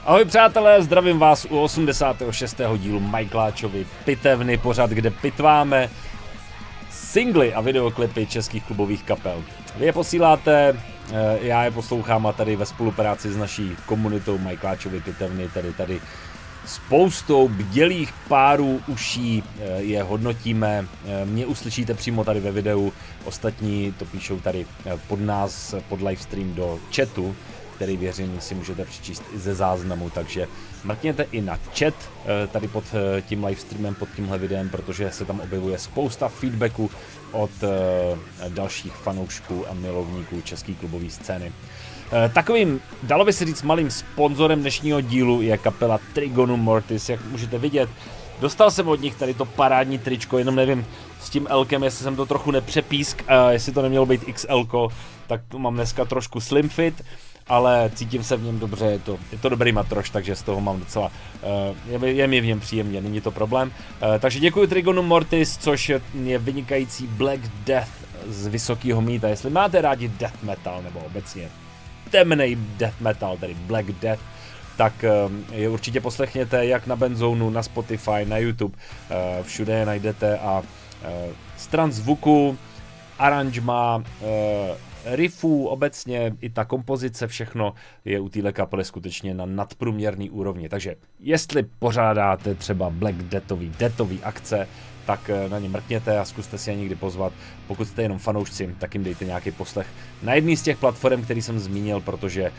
Ahoj přátelé, zdravím vás u 86. dílu Michaeláčovy pitevny, pořad, kde pitváme singly a videoklipy českých klubových kapel. Vy je posíláte, já je poslouchám a tady ve spolupráci s naší komunitou Michaeláčovy pitevny, tedy tady spoustou bdělých párů uší je hodnotíme. Mě uslyšíte přímo tady ve videu, ostatní to píšou tady pod nás, pod livestream do chatu, který věřím si můžete přečíst i ze záznamu, takže mrkněte i na chat tady pod tím livestreamem, pod tímhle videem, protože se tam objevuje spousta feedbacku od dalších fanoušků a milovníků české klubové scény. Takovým, dalo by se říct, malým sponzorem dnešního dílu je kapela Trigonu Mortis, jak můžete vidět. Dostal jsem od nich tady to parádní tričko, jenom nevím s tím Lkem, jestli jsem to trochu nepřepísk, jestli to nemělo být XL, tak to mám dneska trošku slim fit, ale cítím se v něm dobře, je to dobrý matroš, takže z toho mám docela, je mi v něm příjemně, není to problém. Takže děkuji Trigonu Mortis, což je vynikající Black Death z Vysokého Mýta. Jestli máte rádi death metal nebo obecně temnej death metal, tedy Black Death, tak je určitě poslechněte jak na Benzonu, na Spotify, na YouTube, všude je najdete a stran zvuku, aranžma, riffů, obecně i ta kompozice, všechno je u téhle kapely skutečně na nadprůměrný úrovni. Takže jestli pořádáte třeba Black Deathový akce, tak na ně mrkněte a zkuste si je někdy pozvat. Pokud jste jenom fanoušci, tak jim dejte nějaký poslech na jedný z těch platform, který jsem zmínil, protože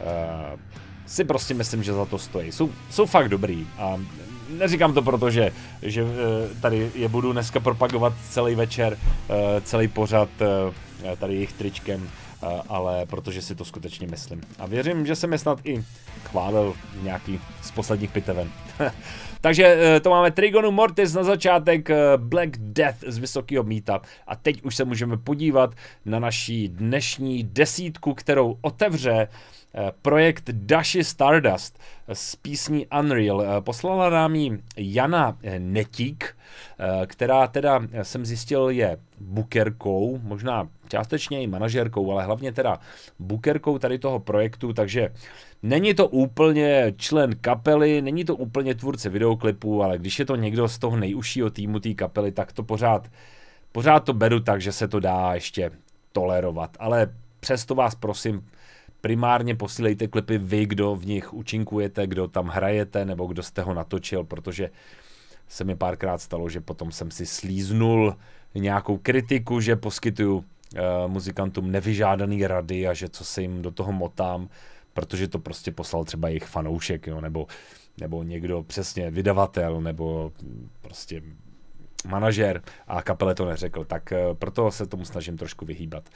si prostě myslím, že za to stojí. Jsou fakt dobrý a neříkám to proto, že tady je budu dneska propagovat celý večer, celý pořad tady jejich tričkem, ale protože si to skutečně myslím. A věřím, že jsem je snad i chválil nějaký z posledních piteven. Takže to máme Trigonu Mortis na začátek, Black Death z Vysokého Mýta. A teď už se můžeme podívat na naší dnešní desítku, kterou otevře projekt Dashi Stardust z písní Unreal. Poslala nám ji Jana Netík, která teda jsem zjistil je bookerkou, možná částečně i manažerkou, ale hlavně teda bookerkou tady toho projektu, takže není to úplně člen kapely, není to úplně tvůrce videoklipů, ale když je to někdo z toho nejužšího týmu té kapely, tak to pořád to beru tak, že se to dá ještě tolerovat, ale přesto vás prosím, primárně posílejte klipy vy, kdo v nich účinkujete, kdo tam hrajete, nebo kdo jste ho natočil, protože se mi párkrát stalo, že potom jsem si slíznul nějakou kritiku, že poskytuju muzikantům nevyžádaný rady a že co se jim do toho motám, protože to prostě poslal třeba jejich fanoušek, jo, nebo někdo přesně vydavatel, nebo prostě manažer a kapele to neřekl, tak proto se tomu snažím trošku vyhýbat.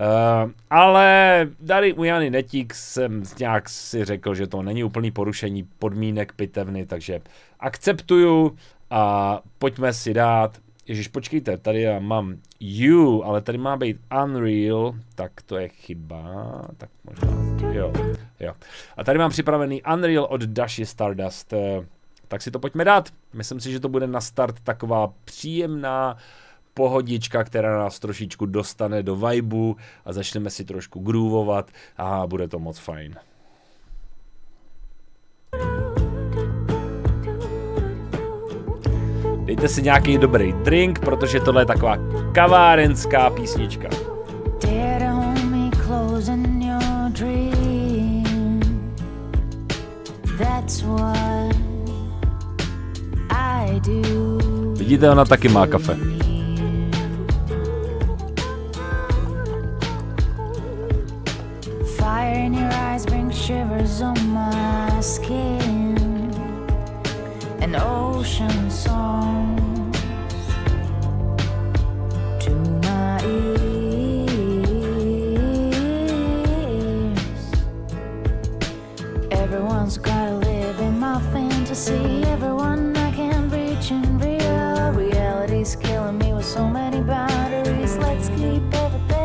Ale tady u Jany Netík jsem nějak si řekl, že to není úplný porušení podmínek pitevny, takže akceptuju a pojďme si dát. Ježiš, počkejte, tady já mám You, ale tady má být Unreal, tak to je chyba, tak možná, jo. A tady mám připravený Unreal od Dashi Stardust, tak si to pojďme dát. Myslím si, že to bude na start taková příjemná pohodička, která nás trošičku dostane do vibu a začneme si trošku groovovat a bude to moc fajn. Dejte si nějaký dobrý drink, protože tohle je taková kavárenská písnička. Vidíte, ona taky má kafe. Fire in your eyes brings shivers on my skin. An ocean song to my ears. Everyone's gotta live in my fantasy. Everyone I can reach in real. Reality's killing me with so many boundaries. Let's keep everything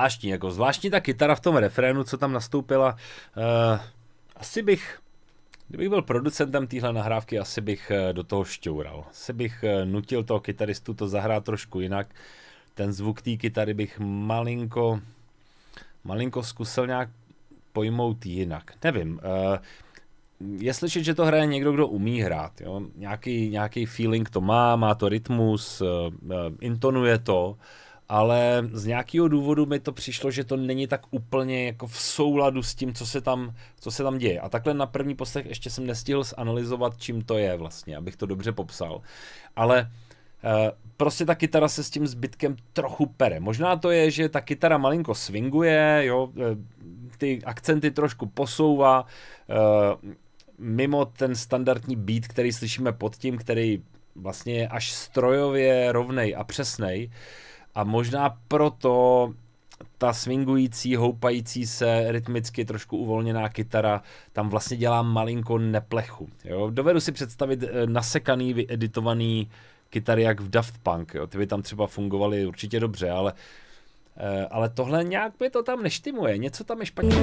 zvláštní, jako zvláštní ta kytara v tom refrénu, co tam nastoupila. Asi bych, kdybych byl producentem téhle nahrávky, asi bych do toho šťoural. Asi bych nutil toho kytaristu to zahrát trošku jinak. Ten zvuk té kytary bych malinko zkusil nějak pojmout jinak. Nevím, je slyšet, že to hraje někdo, kdo umí hrát. Jo? Nějaký feeling to má to rytmus, intonuje to, ale z nějakého důvodu mi to přišlo, že to není tak úplně jako v souladu s tím, co se tam děje. A takhle na první poslech ještě jsem nestihl zanalyzovat, čím to je vlastně, abych to dobře popsal. Ale prostě ta kytara se s tím zbytkem trochu pere. Možná to je, že ta kytara malinko swinguje, jo, ty akcenty trošku posouvá, mimo ten standardní beat, který slyšíme pod tím, který vlastně je až strojově rovnej a přesnej. A možná proto ta swingující, houpající se, rytmicky trošku uvolněná kytara tam vlastně dělá malinko neplechu. Jo? Dovedu si představit nasekaný, vyeditovaný kytary jak v Daft Punk. Jo? Ty by tam třeba fungovaly určitě dobře, ale tohle nějak by to tam neštimuje. Něco tam je špatně.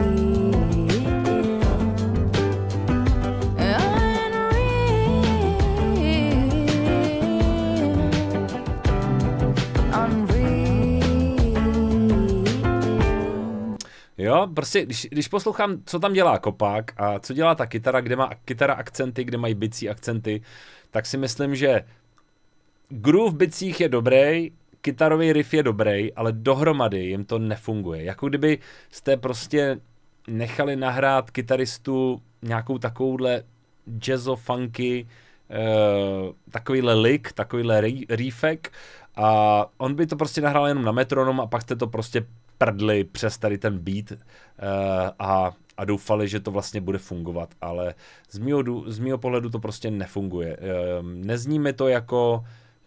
Jo, prostě když poslouchám, co tam dělá kopák a co dělá ta kytara, kde má kytara akcenty, kde mají bicí akcenty, tak si myslím, že groove v bicích je dobrý, kytarový riff je dobrý, ale dohromady jim to nefunguje. Jako kdyby jste prostě nechali nahrát kytaristu nějakou takovouhle jazzo-funky, takovýhle lick, takovýhle riffek a on by to prostě nahrál jenom na metronom a pak jste to prostě prdli přes tady ten beat a doufali, že to vlastně bude fungovat, ale z mýho pohledu to prostě nefunguje. Nezní mi to jako,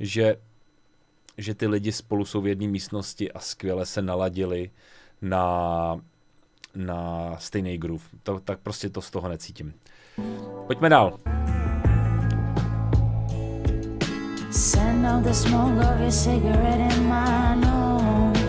že ty lidi spolu jsou v jedné místnosti a skvěle se naladili na stejný groove. Tak prostě to z toho necítím. Pojďme dál. Send out the smoke of your cigarette in my nose.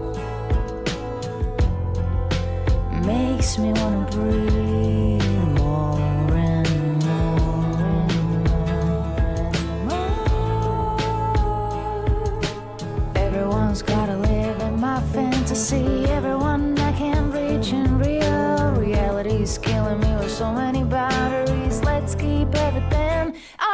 Makes me wanna breathe more and more and more and more. Everyone's gotta live in my fantasy. Everyone I can reach in real. Reality's killing me with so many batteries. Let's keep everything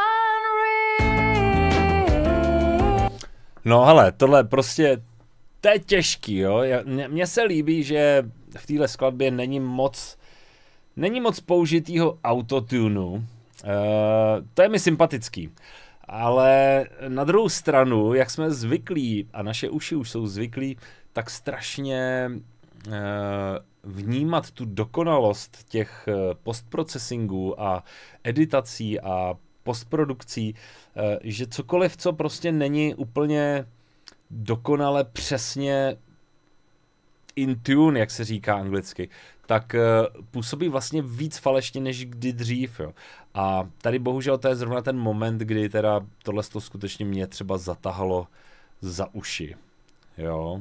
unreal. No hele, tohle prostě, to je těžký, jo. Mně se líbí, že v téhle skladbě není moc použitýho autotunu. To je mi sympatický. Ale na druhou stranu, jak jsme zvyklí, a naše uši už jsou zvyklí, tak strašně vnímat tu dokonalost těch postprocessingů a editací a postprodukcí, že cokoliv, co prostě není úplně dokonale přesně in tune, jak se říká anglicky, tak působí vlastně víc falešně než kdy dřív. Jo. A tady bohužel to je zrovna ten moment, kdy teda tohle skutečně mě třeba zatahalo za uši. Jo.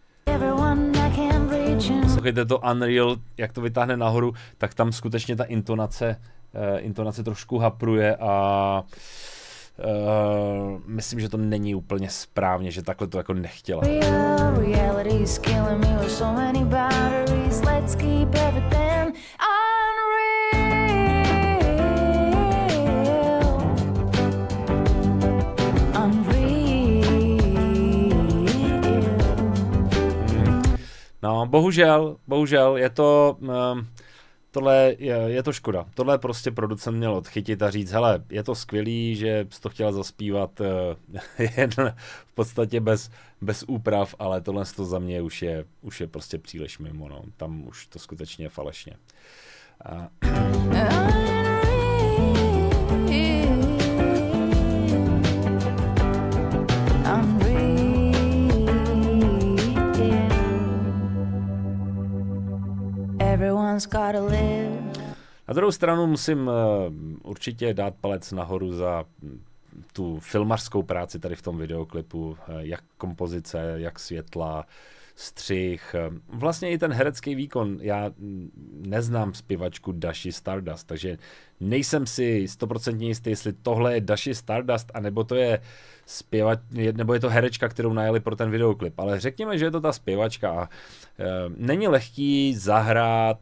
Poslouchejte to Unreal, jak to vytáhne nahoru, tak tam skutečně ta intonace trošku hapruje a myslím, že to není úplně správně, že takhle to jako nechtěla. No, bohužel, je to... Tohle je to škoda. Tohle prostě producent měl odchytit a říct, hele, je to skvělý, že jsi to chtěla zaspívat jen v podstatě bez úprav, ale tohle to za mě už je prostě příliš mimo, no. Tam už to skutečně je falešně. Na druhou stranu musím určitě dát palec nahoru za tu filmařskou práci tady v tom videoklipu, jak kompozice, jak světla, střih, vlastně i ten herecký výkon. Já neznám zpěvačku Dashi Stardust, takže nejsem si 100% jistý, jestli tohle je Dashi Stardust, anebo to je nebo je to herečka, kterou najeli pro ten videoklip, ale řekněme, že je to ta zpěvačka a není lehký zahrát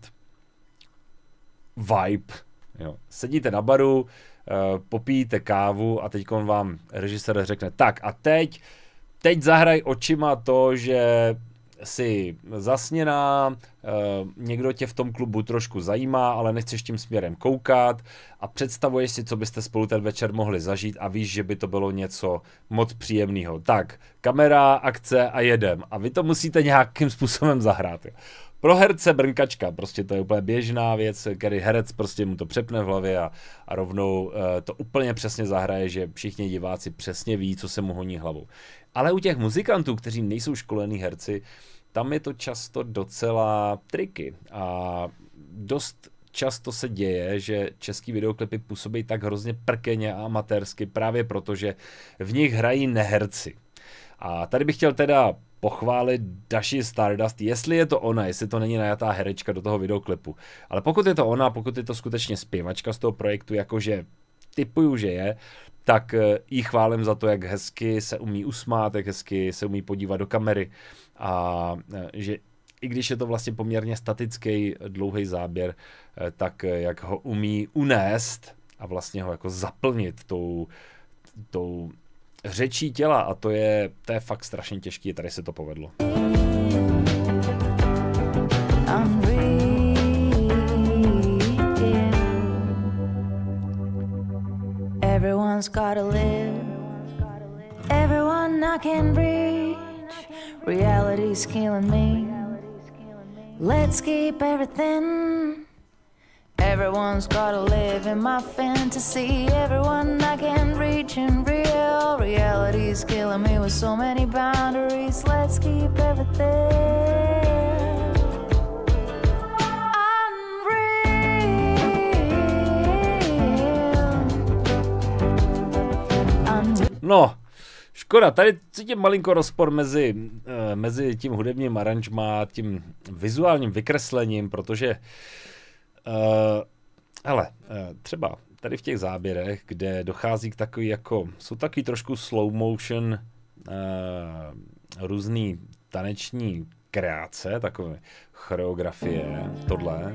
vibe. Jo. Sedíte na baru, popíjíte kávu a teď vám režisér řekne, tak a teď zahraj očima to, že jsi zasněná, někdo tě v tom klubu trošku zajímá, ale nechceš tím směrem koukat a představuješ si, co byste spolu ten večer mohli zažít a víš, že by to bylo něco moc příjemného. Tak, kamera, akce a jedem. A vy to musíte nějakým způsobem zahrát. Jo. Pro herce brnkačka, prostě to je úplně běžná věc, který herec prostě mu to přepne v hlavě a rovnou to úplně přesně zahraje, že všichni diváci přesně ví, co se mu honí hlavou. Ale u těch muzikantů, kteří nejsou školení herci, tam je to často docela triky a dost často se děje, že český videoklipy působí tak hrozně prkeně a amatérsky právě proto, že v nich hrají neherci. A tady bych chtěl teda pochválit Dashi Stardust, jestli je to ona, jestli to není najatá herečka do toho videoklipu. Ale pokud je to ona, pokud je to skutečně zpěvačka z toho projektu, jakože tipuju, že je, tak jí chválím za to, jak hezky se umí usmát, jak hezky se umí podívat do kamery a že i když je to vlastně poměrně statický, dlouhý záběr, tak jak ho umí unést a vlastně ho jako zaplnit tou řečí těla a to je fakt strašně těžký, tady se to povedlo. Everyone's gotta live, everyone I can reach, reality's killing me, let's keep everything, everyone's gotta live in my fantasy, everyone I can reach in real, reality's killing me with so many boundaries, let's keep everything. No, škoda, tady cítím malinko rozpor mezi tím hudebním aranžmá a tím vizuálním vykreslením, protože třeba tady v těch záběrech, kde dochází k takový jako, jsou takový trošku slow motion různý taneční kreace, takové choreografie, tohle.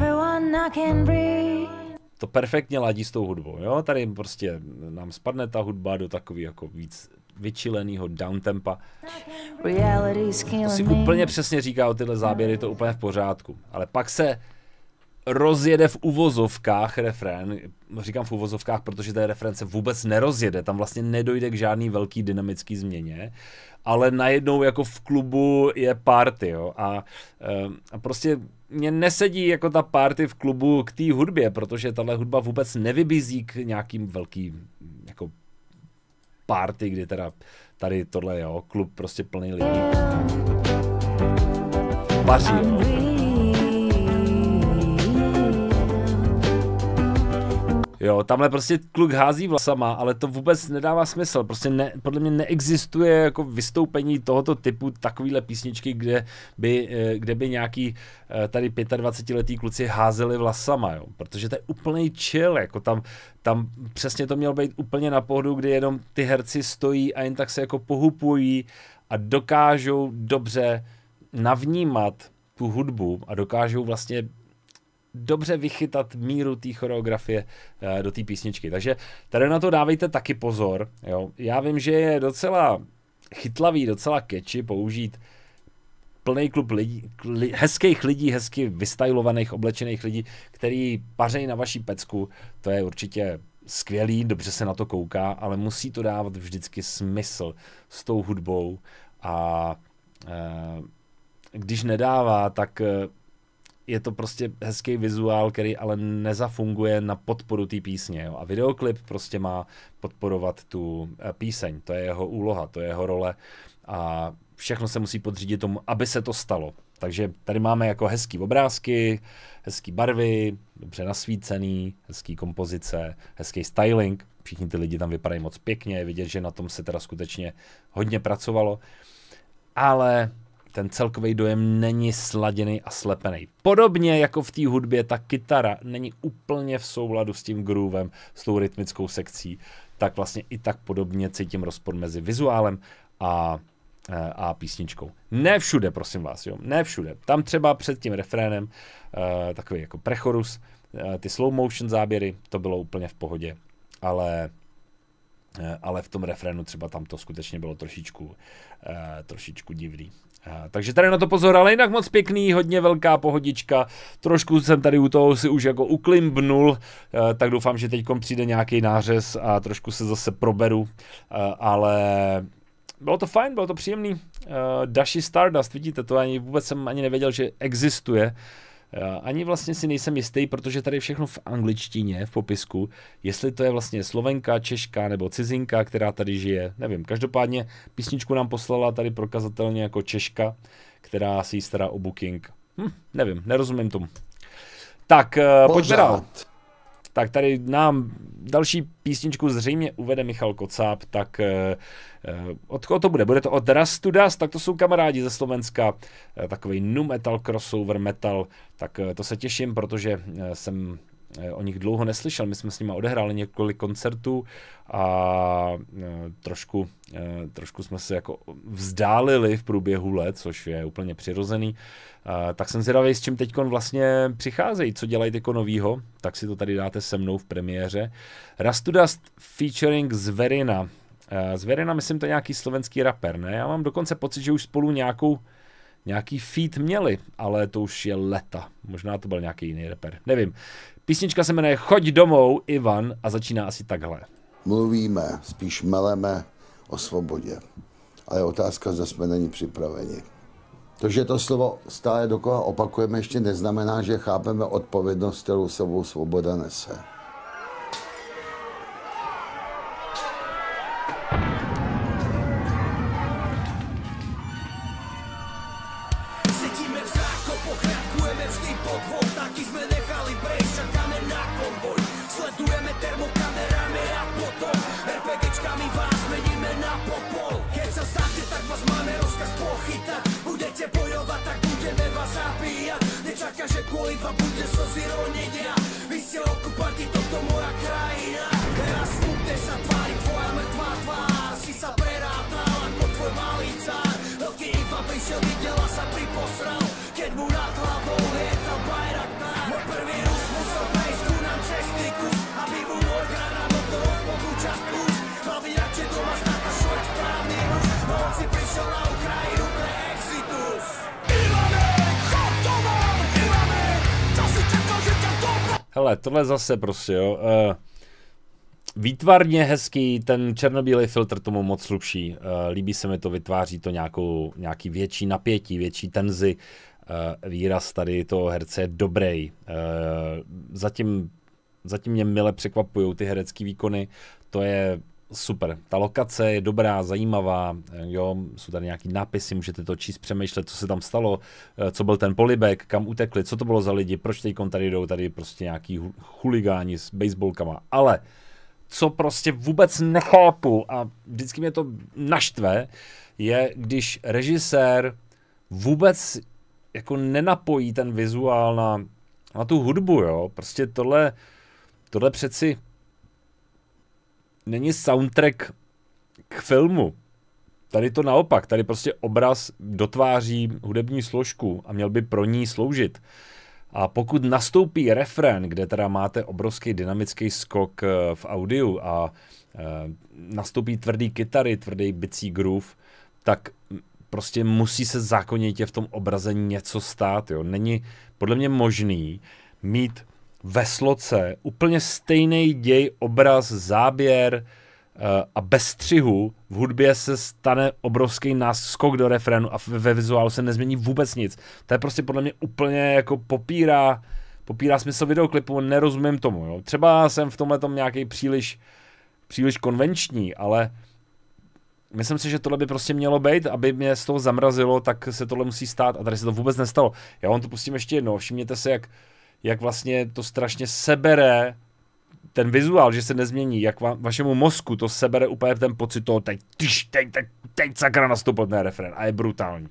To perfektně ladí s tou hudbou, jo? Tady prostě nám spadne ta hudba do takový jako víc vyčilenýho downtempa. To si úplně přesně říká o tyhle záběry, to úplně v pořádku. Ale pak se rozjede v uvozovkách refrén, říkám v uvozovkách, protože ten refrén se vůbec nerozjede, tam vlastně nedojde k žádný velký dynamický změně, ale najednou jako v klubu je party, jo, a prostě mě nesedí jako ta party v klubu k té hudbě, protože tahle hudba vůbec nevybízí k nějakým velkým jako party, kdy teda tady tohle, jo, klub prostě plný lidí. Vaří, jo. Jo, tamhle prostě kluk hází vlasama, ale to vůbec nedává smysl. Prostě podle mě neexistuje jako vystoupení tohoto typu takovýhle písničky, kde by nějaký tady 25letý kluci házeli vlasama, jo. Protože to je úplný chill, jako tam přesně to mělo být úplně na pohodu, kdy jenom ty herci stojí a jen tak se jako pohupují a dokážou dobře navnímat tu hudbu a dokážou vlastně dobře vychytat míru té choreografie do té písničky. Takže tady na to dávejte taky pozor. Jo. Já vím, že je docela chytlavý, docela catchy použít plný klub hezkých lidí, hezky vystylovaných, oblečených lidí, který pařejí na vaší pecku. To je určitě skvělý, dobře se na to kouká, ale musí to dávat vždycky smysl s tou hudbou a když nedává, tak je to prostě hezký vizuál, který ale nezafunguje na podporu té písně. Jo. A videoklip prostě má podporovat tu píseň. To je jeho úloha, to je jeho role a všechno se musí podřídit tomu, aby se to stalo. Takže tady máme jako hezký obrázky, hezký barvy, dobře nasvícený, hezký kompozice, hezký styling. Všichni ty lidi tam vypadají moc pěkně, je vidět, že na tom se teda skutečně hodně pracovalo. Ale ten celkový dojem není sladěný a slepený. Podobně jako v té hudbě ta kytara není úplně v souladu s tím groovem, s tou rytmickou sekcí, tak vlastně i tak podobně cítím rozpor mezi vizuálem a písničkou. Ne všude, prosím vás, jo, ne všude. Tam třeba před tím refrénem takový jako prechorus, ty slow motion záběry, to bylo úplně v pohodě, ale v tom refrénu třeba tam to skutečně bylo trošičku divný. Takže tady na to pozor, ale jinak moc pěkný, hodně velká pohodička, trošku jsem tady u toho si už jako uklimbnul, tak doufám, že teď přijde nějaký nářez a trošku se zase proberu, ale bylo to fajn, bylo to příjemný. Dashi Stardust, vidíte, to vůbec jsem ani nevěděl, že existuje. Ani vlastně si nejsem jistý, protože tady je všechno v angličtině, v popisku, jestli to je vlastně Slovenka, Češka nebo cizinka, která tady žije, nevím. Každopádně písničku nám poslala tady prokazatelně jako Češka, která si jí stará o booking. Nevím, nerozumím tomu. Tak, pojďme dál. Tak tady nám další písničku zřejmě uvede Michal Kocáb, tak od koho to bude? Bude to od Rust to Dust, tak to jsou kamarádi ze Slovenska, takový nu metal, crossover metal, tak to se těším, protože jsem o nich dlouho neslyšel, my jsme s nimi odehráli několik koncertů a trošku jsme se jako vzdálili v průběhu let, což je úplně přirozený. Tak jsem zvědavý, s čím teďkon vlastně přicházejí, co dělají teďko novýho, tak si to tady dáte se mnou v premiéře. Rust to Dust featuring Zverina. Zverina, myslím, to je nějaký slovenský rapper, ne? Já mám dokonce pocit, že už spolu nějaký feat měli, ale to už je leta. Možná to byl nějaký jiný rapper, nevím. Písnička se jmenuje Choď domů, Ivan, a začíná asi takhle. Mluvíme, spíš meleme o svobodě, ale otázka, zda jsme není připraveni. To, že to slovo stále dokola opakujeme, ještě neznamená, že chápeme odpovědnost, kterou sebou svoboda nese. Hele, tohle zase prostě, jo. Výtvarně hezký, ten černobílej filtr tomu moc sluší. Líbí se mi to, vytváří to nějaký větší napětí, větší tenzi. Výraz tady toho herce je dobrý. Zatím mě mile překvapují ty herecké výkony. To je super. Ta lokace je dobrá, zajímavá, jo, jsou tady nějaký nápisy, můžete to číst, přemýšlet, co se tam stalo, co byl ten polibek, kam utekli, co to bylo za lidi, proč teďkon tady jdou, tady prostě nějaký chuligáni s baseballkama, ale co prostě vůbec nechápu a vždycky mě to naštve, je, když režisér vůbec jako nenapojí ten vizuál na tu hudbu, jo, prostě tohle přeci není soundtrack k filmu. Tady to naopak, tady prostě obraz dotváří hudební složku a měl by pro ní sloužit. A pokud nastoupí refrén, kde teda máte obrovský dynamický skok v audiu a nastoupí tvrdý kytary, tvrdý bicí groove, tak prostě musí se zákonitě v tom obraze něco stát. Jo. Není podle mě možný mít ve sloce úplně stejný děj, obraz, záběr a bez střihu v hudbě se stane obrovský náskok do refrénu a ve vizuálu se nezmění vůbec nic. To je prostě podle mě úplně jako popírá smysl videoklipu, nerozumím tomu. Jo. Třeba jsem v tomhletom nějaký příliš konvenční, ale myslím si, že tohle by prostě mělo být, aby mě z toho zamrazilo, tak se tohle musí stát a tady se to vůbec nestalo. Já vám to pustím ještě jednou, všimněte se, jak vlastně to strašně sebere ten vizuál, že se nezmění, jak vašemu mozku to sebere úplně ten pocit toho, teď sakra nastoupil ten refrén a je brutální.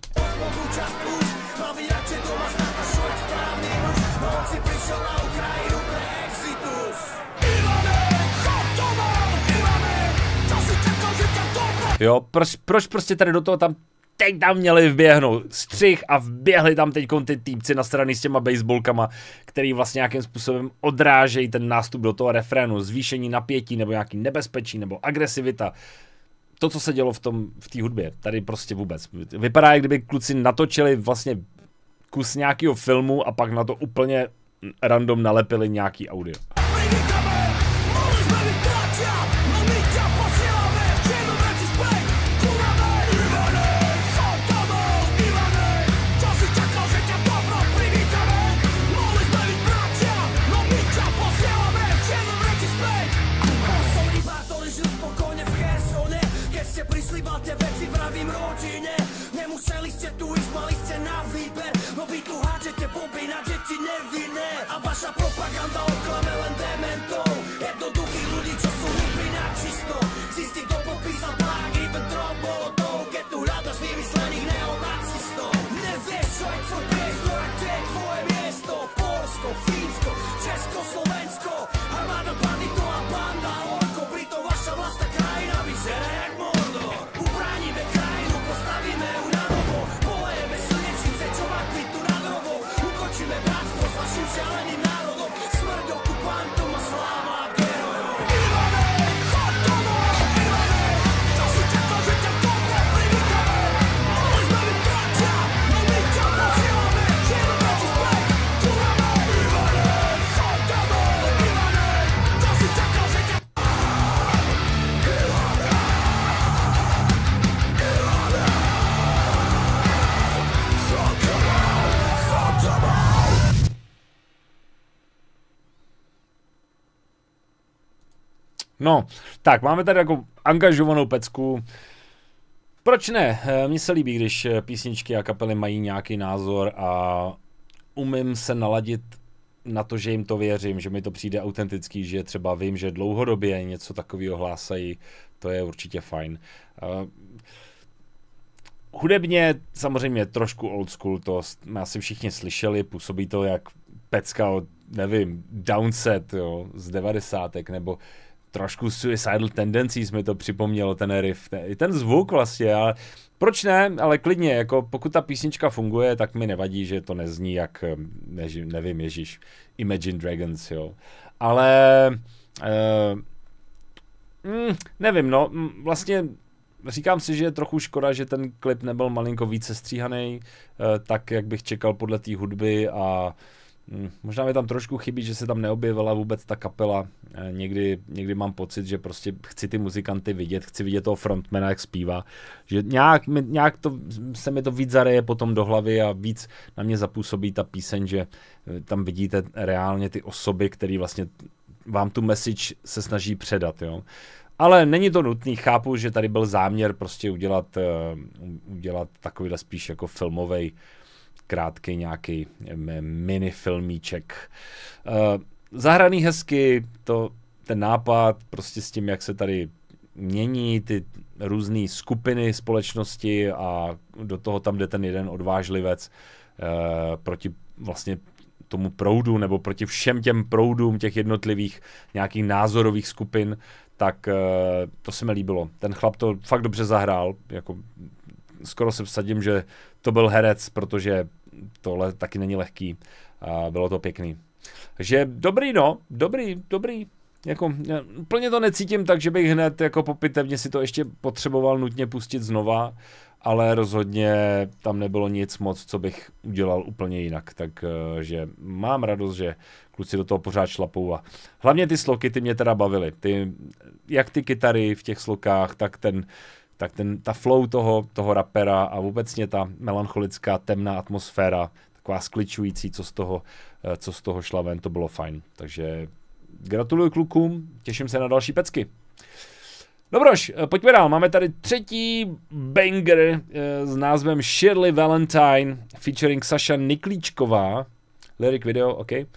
Jo, proč prostě tady do toho teď tam měli vběhnout střih a vběhli tam teď ty týpci nasraný s těma baseballkama, který vlastně nějakým způsobem odrážejí ten nástup do toho refrénu, zvýšení napětí nebo nějaký nebezpečí nebo agresivita. To, co se dělo v té hudbě, tady prostě vůbec. Vypadá, jak kdyby kluci natočili vlastně kus nějakého filmu a pak na to úplně random nalepili nějaký audio. No, tak máme tady jako angažovanou pecku. Proč ne? Mně se líbí, když písničky a kapely mají nějaký názor a umím se naladit na to, že jim to věřím, že mi to přijde autentický, že třeba vím, že dlouhodobě něco takového hlásají, to je určitě fajn. Hudebně samozřejmě trošku old school, to jsme asi všichni slyšeli, působí to jak pecka od, nevím, Downset, jo, z 90. nebo trošku Suicidal Tendencies mi to připomnělo, ten riff, ten zvuk vlastně, ale proč ne, ale klidně, jako pokud ta písnička funguje, tak mi nevadí, že to nezní jak, nevím, Ježíš, Imagine Dragons, jo, ale nevím, no, vlastně říkám si, že je trochu škoda, že ten klip nebyl malinko více stříhaný, tak jak bych čekal podle té hudby a možná mi tam trošku chybí, že se tam neobjevila vůbec ta kapela. Někdy mám pocit, že prostě chci ty muzikanty vidět, chci vidět toho frontmana, jak zpívá. Že nějak to, se mi to víc zareje potom do hlavy a víc na mě zapůsobí ta píseň, že tam vidíte reálně ty osoby, které vlastně vám tu message se snaží předat. Jo. Ale není to nutný, chápu, že tady byl záměr prostě udělat takovýhle spíš jako filmovej, krátký nějaký mini filmíček. Zahraný hezky, ten nápad prostě s tím, jak se tady mění ty různé skupiny společnosti a do toho tam jde ten jeden odvážlivec proti vlastně tomu proudu nebo proti všem těm proudům těch jednotlivých nějakých názorových skupin, tak to se mi líbilo. Ten chlap to fakt dobře zahrál, jako skoro se vsadím, že to byl herec, protože tohle taky není lehký a bylo to pěkný. Takže dobrý, no, dobrý. Jako, úplně to necítím tak, že bych hned jako po pitevně si to ještě potřeboval nutně pustit znova, ale rozhodně tam nebylo nic moc, co bych udělal úplně jinak, takže mám radost, že kluci do toho pořád šlapou a hlavně ty sloky, ty mě teda bavily. Jak ty kytary v těch slokách, tak ta flow toho rapera a vůbecně ta melancholická temná atmosféra, taková skličující, co z toho šla ven, to bylo fajn. Takže gratuluju klukům, těším se na další pecky. Dobroš, pojďme dál, máme tady třetí banger s názvem Shirley Valentine featuring Saša Niklíčková, lyric video, OK.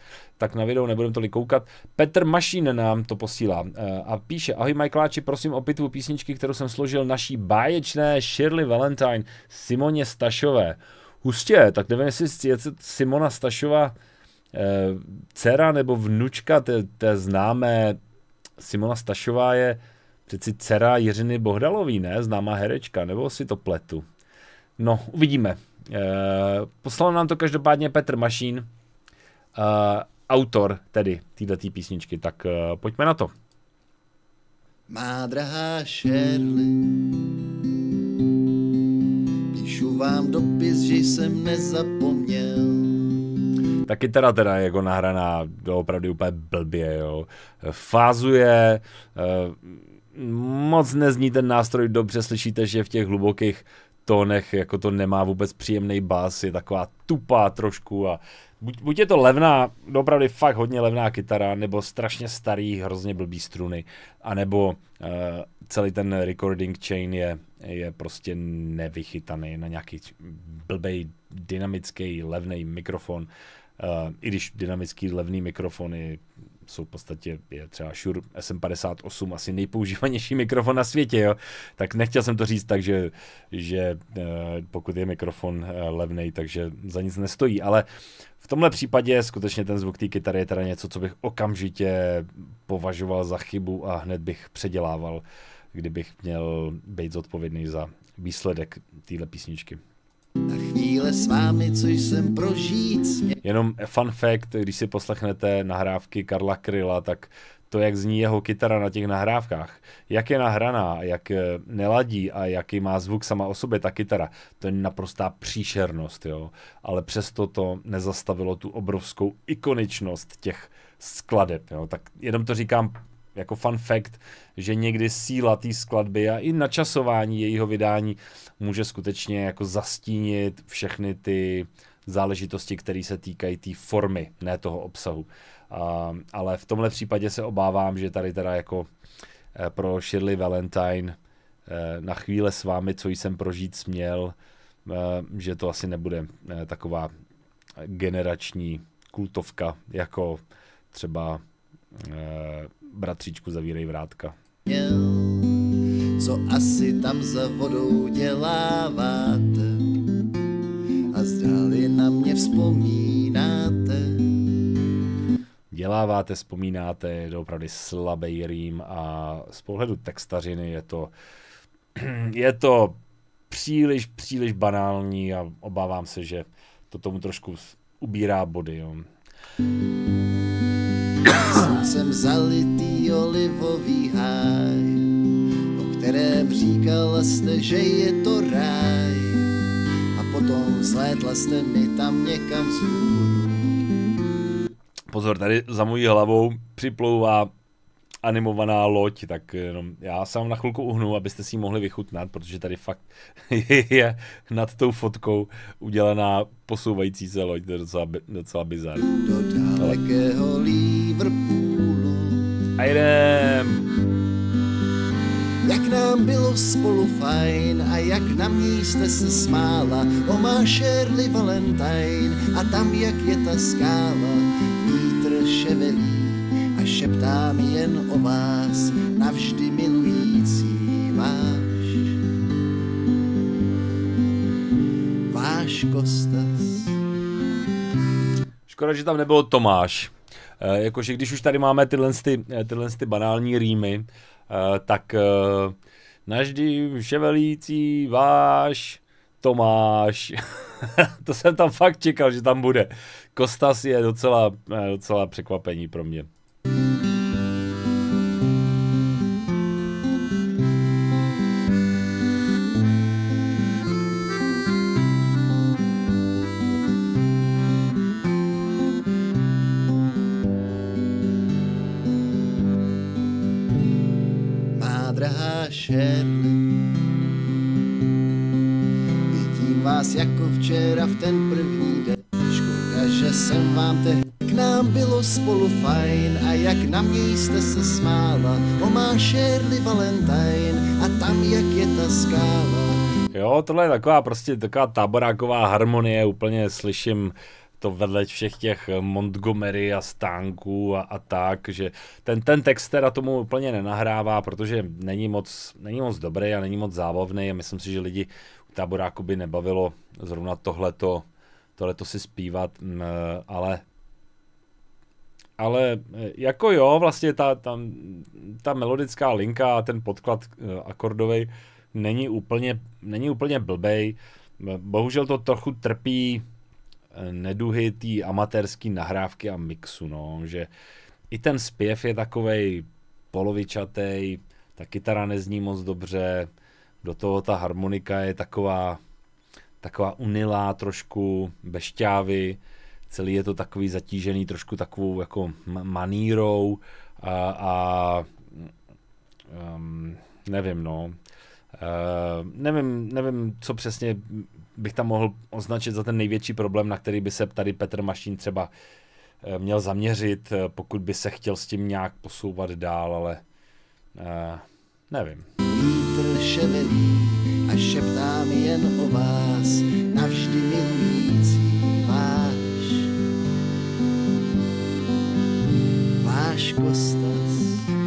tak na video nebudeme tolik koukat. Petr Mašín nám to posílá a píše: ahoj Michaeláči, prosím o pitvu písničky, kterou jsem složil naší báječné Shirley Valentine Simoně Stašové. Hustě, tak nevím, jestli je Simona Stašova dcera nebo vnučka té známé. Simona Stašová je přeci dcera Jiřiny Bohdalový, ne? Známá herečka, nebo si to pletu? No, uvidíme. Poslal nám to každopádně Petr Mašín, autor tedy této písničky, tak pojďme na to. Má drahá Shirley, píšu vám dopis, že jsem nezapomněl. Ta kytara teda je jako nahraná opravdu úplně blbě, jo. Fázuje, moc nezní ten nástroj dobře, slyšíte, že v těch hlubokých tónech jako to nemá vůbec příjemný bas, je taková tupá trošku a buď je to levná, opravdu fakt hodně levná kytara, nebo strašně starý, hrozně blbý struny, anebo celý ten recording chain je prostě nevychytaný na nějaký blbej dynamický levný mikrofon, i když dynamický levný mikrofony jsou v podstatě, je třeba Shure SM58 asi nejpoužívanější mikrofon na světě, jo? Tak nechtěl jsem to říct tak, že pokud je mikrofon levnej, takže za nic nestojí, ale v tomhle případě skutečně ten zvuk té kytary je teda něco, co bych okamžitě považoval za chybu a hned bych předělával, kdybych měl být zodpovědný za výsledek téhle písničky. Na chvíle s vámi, co jsem prožít směl. Jenom fun fact, když si poslechnete nahrávky Karla Kryla, tak to, jak zní jeho kytara na těch nahrávkách, jak je nahraná, jak neladí a jaký má zvuk sama o sobě ta kytara, to je naprostá příšernost, jo. Ale přesto to nezastavilo tu obrovskou ikoničnost těch skladeb, jo. Tak jenom to říkám jako fun fact, že někdy síla té skladby a i načasování jejího vydání může skutečně jako zastínit všechny ty záležitosti, které se týkají té formy, ne toho obsahu. Ale v tomhle případě se obávám, že tady teda jako pro Shirley Valentine na chvíle s vámi, co jsem prožít směl, že to asi nebude taková generační kultovka, jako třeba Bratříčku zavírej vrátka. Co asi tam za vodou děláváte a zdali na mě vzpomínáte. Děláváte, vzpomínáte, je to opravdu slabý rým a z pohledu textařiny je to příliš banální a obávám se, že to tomu trošku ubírá body. Jo. Jsem zalitý olivový háj, o kterém říkala jste, že je to ráj, a potom vzlétla jste mi tam někam vzhůru. Pozor, tady za mojí hlavou připlouvá animovaná loď, tak jenom já se vám na chvilku uhnu, abyste si ji mohli vychutnat, protože tady fakt je nad tou fotkou udělaná posouvající se loď, to je docela bizar. Do dalekého Liverpoolu. A jdem! Jak nám bylo spolu fajn a jak na mě jste se smála, o má Shirley Valentine, a tam jak je ta skála, vítr ševelí a šeptám jen o vás, navždy milující váš Kostas. Škoda, že tam nebylo Tomáš. Jakože když už tady máme tyhle banální rýmy, tak navždy ševelící váš Tomáš. To jsem tam fakt čekal, že tam bude. Kostas je docela překvapení pro mě. Drahá Shirley, vidím vás jako včera v ten první den. Škoda, že jsem vám tehdy, k nám bylo spolu fajn a jak na mě jste se smála, o má Shirley Valentine, a tam jak je ta skála. Jo, tohle je taková táboráková harmonie, úplně slyším to vedle všech těch Montgomery a stánků a tak, že ten text teda tomu úplně nenahrává, protože není moc dobrý a není moc závovný a myslím si, že lidi u Táboráku by nebavilo zrovna tohleto si zpívat, ale jako jo, vlastně ta melodická linka a ten podklad akordový není úplně blbej. Bohužel to trochu trpí neduhy té amatérský nahrávky a mixu, no, že i ten zpěv je takovej polovičatej, ta kytara nezní moc dobře, do toho ta harmonika je taková unilá trošku, bez šťávy, celý je to takový zatížený trošku takovou jako manírou nevím, no. Nevím, co přesně bych tam mohl označit za ten největší problém, na který by se tady Petr Mašín třeba měl zaměřit, pokud by se chtěl s tím nějak posouvat dál, ale nevím. Vítr ševelí a šeptá mi jen o vás, navždy milující váš Kostas.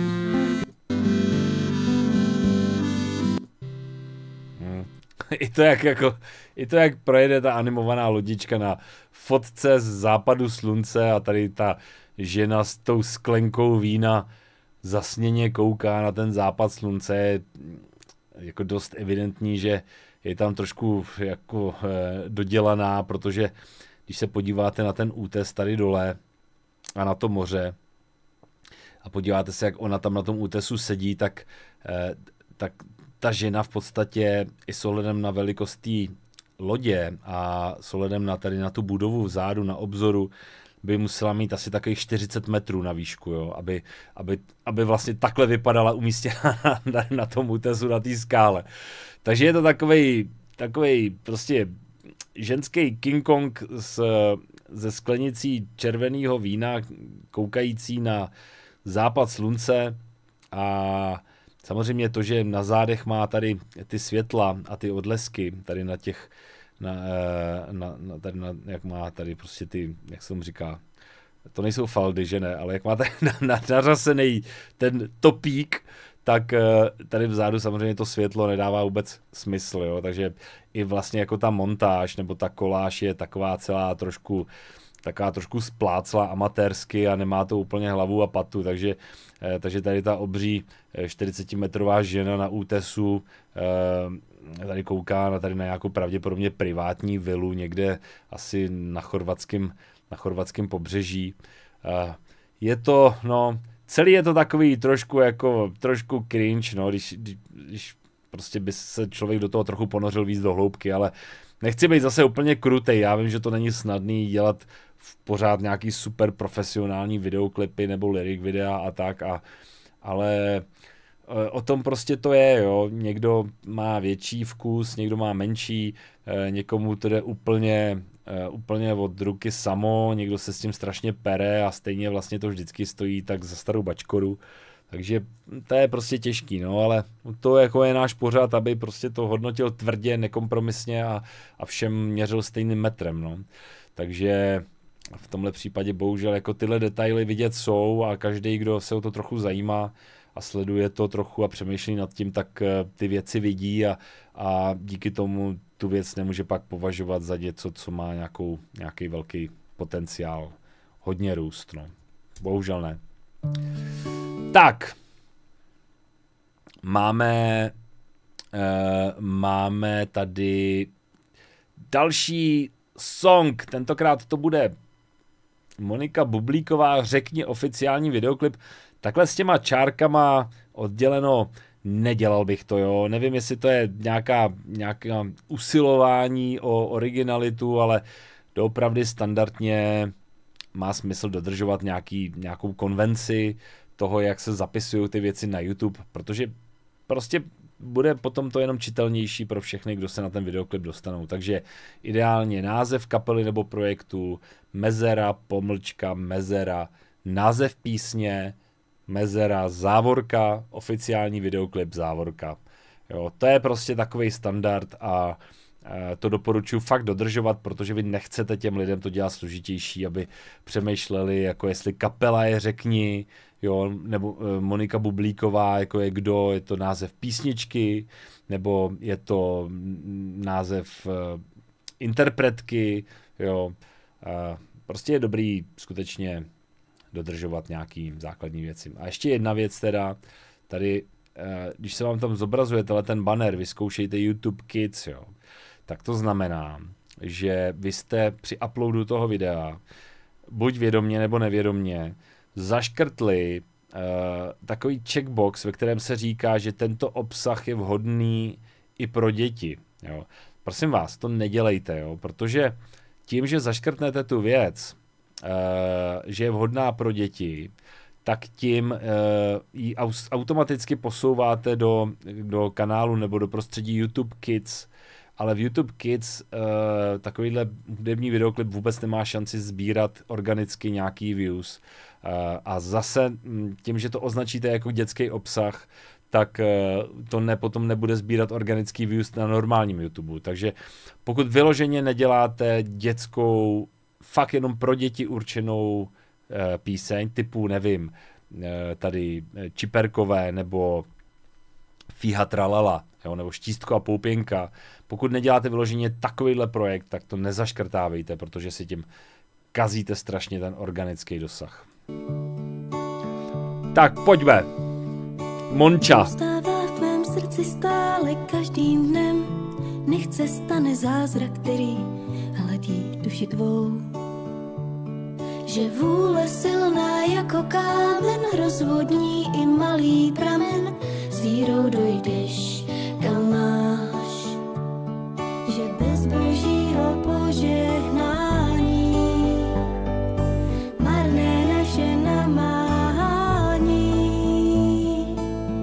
I to, jak projede ta animovaná lodička na fotce z západu slunce a tady ta žena s tou sklenkou vína zasněně kouká na ten západ slunce, je jako dost evidentní, že je tam trošku jako dodělaná, protože když se podíváte na ten útes tady dole a na to moře a podíváte se, jak ona tam na tom útesu sedí, tak ta žena v podstatě i s ohledem na velikost té lodě a s ohledem na tady na tu budovu vzadu na obzoru by musela mít asi takových 40 metrů na výšku, jo, aby vlastně takhle vypadala umístěna na tom útesu, na té skále. Takže je to takovej prostě ženský King Kong ze sklenicí červeného vína koukající na západ slunce a samozřejmě to, že na zádech má tady ty světla a ty odlesky, tady na těch, jak má tady prostě ty, jak se tomu říká, to nejsou faldy, že ne, ale jak má tady nařasený ten topík, tak tady vzadu samozřejmě to světlo nedává vůbec smysl, jo, takže i vlastně jako ta montáž nebo ta koláž je taková celá trošku splácla amatérsky a nemá to úplně hlavu a patu, takže tady ta obří 40-metrová žena na útesu tady kouká tady na nějakou pravděpodobně privátní vilu někde asi na chorvatském pobřeží. Je to, no, celý je to takový trošku cringe, no, když prostě by se člověk do toho trochu ponořil víc do hloubky, ale nechci být zase úplně krutej, já vím, že to není snadný dělat pořád nějaký super profesionální videoklipy nebo lyric videa a tak, ale o tom prostě to je, jo. Někdo má větší vkus, někdo má menší, někomu to jde úplně od ruky samo, někdo se s tím strašně pere a stejně vlastně to vždycky stojí tak za starou bačkoru. Takže to je prostě těžký, no, ale to jako je náš pořad, aby prostě to hodnotil tvrdě, nekompromisně a všem měřil stejným metrem, no. Takže v tomhle případě bohužel jako tyhle detaily vidět jsou a každý, kdo se o to trochu zajímá a sleduje to trochu a přemýšlí nad tím, tak ty věci vidí a díky tomu tu věc nemůže pak považovat za něco, co má nějaký velký potenciál hodně růst, no. Bohužel ne. Tak, máme tady další song, tentokrát to bude Monika Bublíková, Řekni oficiální videoklip. Takhle s těma čárkama odděleno nedělal bych to, jo. Nevím, jestli to je nějaká usilování o originalitu, ale doopravdy standardně má smysl dodržovat nějakou konvenci toho, jak se zapisují ty věci na YouTube, protože prostě bude potom to jenom čitelnější pro všechny, kdo se na ten videoklip dostanou. Takže ideálně název kapely nebo projektu, mezera, pomlčka, mezera, název písně, mezera, závorka, oficiální videoklip, závorka. Jo, to je prostě takový standard a to doporučuji fakt dodržovat, protože vy nechcete těm lidem to dělat složitější, aby přemýšleli, jako jestli kapela je Řekni, jo, nebo Monika Bublíková, jako je kdo, je to název písničky, nebo je to název interpretky, jo. Prostě je dobrý skutečně dodržovat nějaký základní věci. A ještě jedna věc teda, tady, když se vám tam zobrazuje ten banner, vyzkoušejte YouTube Kids, jo, tak to znamená, že vy jste při uploadu toho videa, buď vědomně nebo nevědomně, zaškrtli takový checkbox, ve kterém se říká, že tento obsah je vhodný i pro děti. Jo. Prosím vás, to nedělejte, jo, protože tím, že zaškrtnete tu věc, že je vhodná pro děti, tak tím ji automaticky posouváte do kanálu nebo do prostředí YouTube Kids, ale v YouTube Kids takovýhle hudební videoklip vůbec nemá šanci sbírat organicky nějaký views. A zase tím, že to označíte jako dětský obsah, tak to potom nebude sbírat organický views na normálním YouTube. Takže pokud vyloženě neděláte dětskou, fakt jenom pro děti určenou píseň, typu, nevím, tady Čiperkové, nebo Fíha tralala, jo, nebo Štístko a Poupěnka. Pokud neděláte vyloženě takovýhle projekt, tak to nezaškrtávejte, protože si tím kazíte strašně ten organický dosah. Tak, pojďme. Monča. Zůstává v tvém srdci stále každým dnem, nechce stane zázrak, který hladí duši tvou. Že vůle silná jako kámen rozvodní i malý pramen, s vírou dojdeš, kam máš. Že bez božího požehnání marné naše namáhání.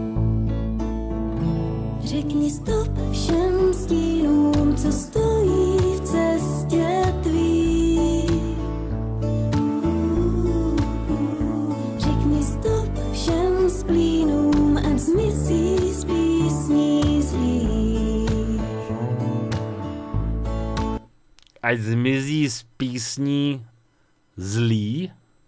Řekni stop všem stínům, co stojí v cestě tvý. Řekni stop všem splínům, ať zmizí z písní zlých. Ať zmizí z písní zlý.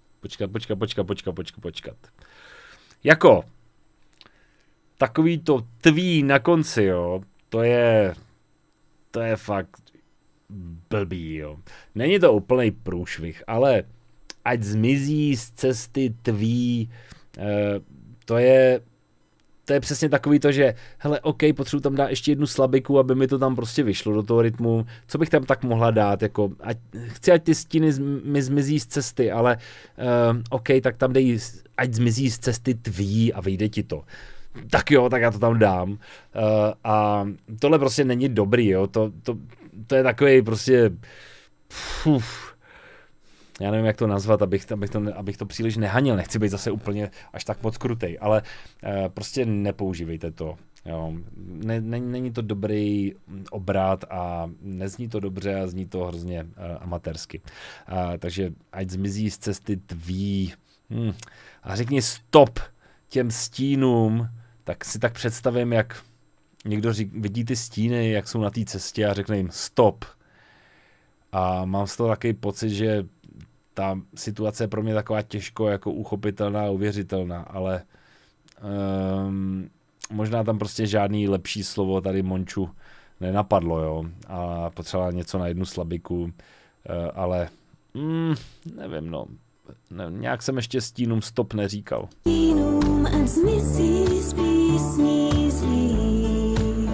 Počkat. Jako takový to tví na konci, jo, to je fakt blbý, jo. Není to úplnej průšvih, ale ať zmizí z cesty tví, to je přesně takový to, že hele, OK, potřebuji tam dát ještě jednu slabiku, aby mi to tam prostě vyšlo do toho rytmu. Co bych tam tak mohla dát, jako, chci, ať ty stíny mi zmizí z cesty, ale OK, tak tam dej, ať zmizí z cesty tví a vyjde ti to. Tak jo, tak já to tam dám. A tohle prostě není dobrý, jo, to je takový prostě, já nevím, jak to nazvat, abych to příliš nehanil, nechci být zase úplně až tak moc krutej, ale prostě nepoužívejte to. Jo. Není to dobrý obrat a nezní to dobře a zní to hrozně amatérsky. Takže ať zmizí z cesty tví. A řekni stop těm stínům, tak si tak představím, jak někdo vidí ty stíny, jak jsou na té cestě a řekne jim stop. A mám z toho takový pocit, že ta situace je pro mě taková těžko jako uchopitelná a uvěřitelná, ale možná tam prostě žádný lepší slovo tady Monču nenapadlo, jo, a potřebovala něco na jednu slabiku, ale nevím, no, nějak jsem ještě stínům stop neříkal. Stínům ať zmizí z písní zlých.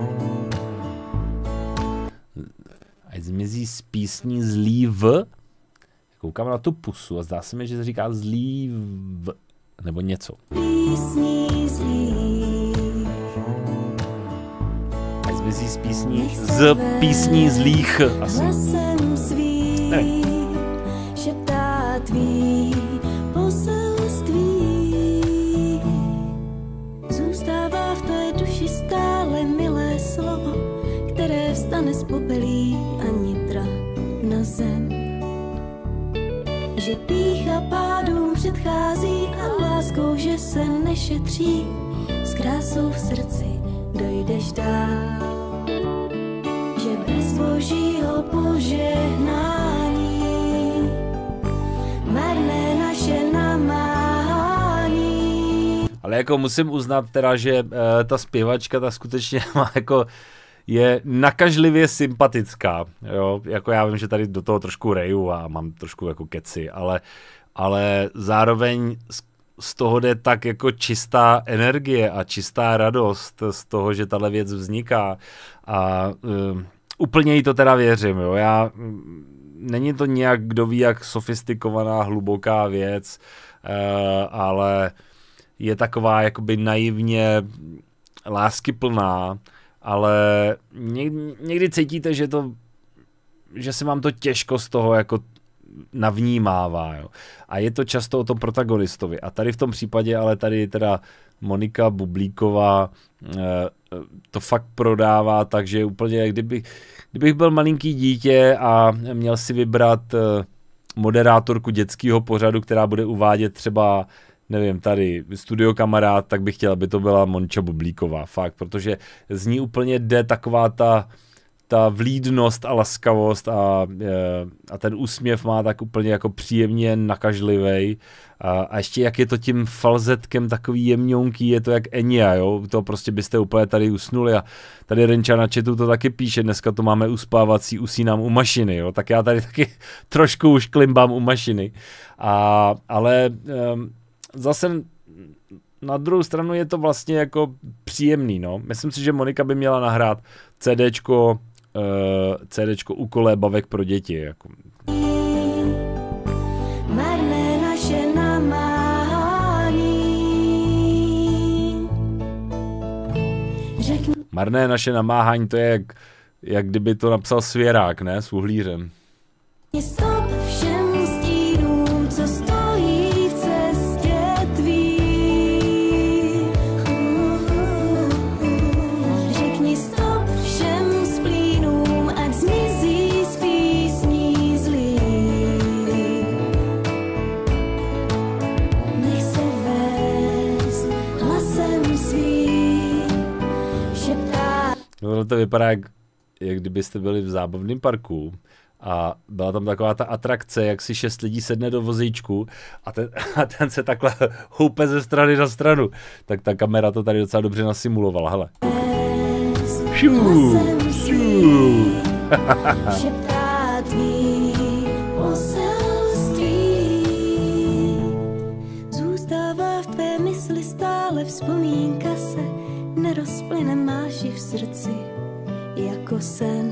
Ať zmizí z písní zlív. Koukám na tu pusu a zdá se mi, že se říká zlív nebo něco. Písní zlých. Ať zmizí z písní zlých asi. Hlasem svým šeptá tvý poselství. Zůstává v té duši stále milé slovo, které vstane z popelí a nitra na zem. Že pýcha pádům předchází a láskou, že se nešetří, s krásou v srdci dojdeš dál. Že bez božího požehnání, marné naše namáhání. Ale jako musím uznat teda, že ta zpěvačka ta skutečně má jako je nakažlivě sympatická, jo, jako já vím, že tady do toho trošku reju a mám trošku jako keci, ale zároveň z toho jde tak jako čistá energie a čistá radost z toho, že tahle věc vzniká a úplně jí to teda věřím, jo, není to nějak, kdo ví, jak sofistikovaná, hluboká věc, ale je taková jakoby naivně láskyplná, ale někdy cítíte, že se vám to těžko z toho jako navnímává. Jo. A je to často o tom protagonistovi. A tady v tom případě, ale tady teda Monika Bublíková to fakt prodává, takže úplně, kdybych byl malinký dítě a měl si vybrat moderátorku dětského pořadu, která bude uvádět třeba nevím, tady studio kamarád, tak bych chtěl, aby to byla Monča Bublíková, fakt, protože z ní úplně jde taková ta vlídnost a laskavost a ten úsměv má tak úplně jako příjemně nakažlivej a ještě jak je to tím falzetkem takový jemňonký, je to jak Enya, jo, to prostě byste úplně tady usnuli a tady Renča na chatu to taky píše, dneska to máme uspávací, usínám u mašiny, jo, tak já tady taky trošku už klimbám u mašiny, ale zase na druhou stranu je to vlastně jako příjemný, no. Myslím si, že Monika by měla nahrát CDčko u kolébavek pro děti, jako. Marné naše namáhání. Marné naše namáhání, to je jak kdyby to napsal Svěrák, ne, s Uhlířem. Stop všem stínům, co stojí v cestě tvý. Řekni stop všem splínům, ať zmizí z písní zlý. Nech se vést hlasem svým, šeptá. No, to vypadá, jak kdybyste byli v zábavném parku a byla tam taková ta atrakce, jak si 6 lidí sedne do vozíčku a ten se takhle houpe ze strany na stranu. Tak ta kamera to tady docela dobře nasimulovala, hele. Šeptá tvý poselství. Zůstává v tvé mysli stále vzpomínka se, nerozplyne, máš ji v srdci jako sen.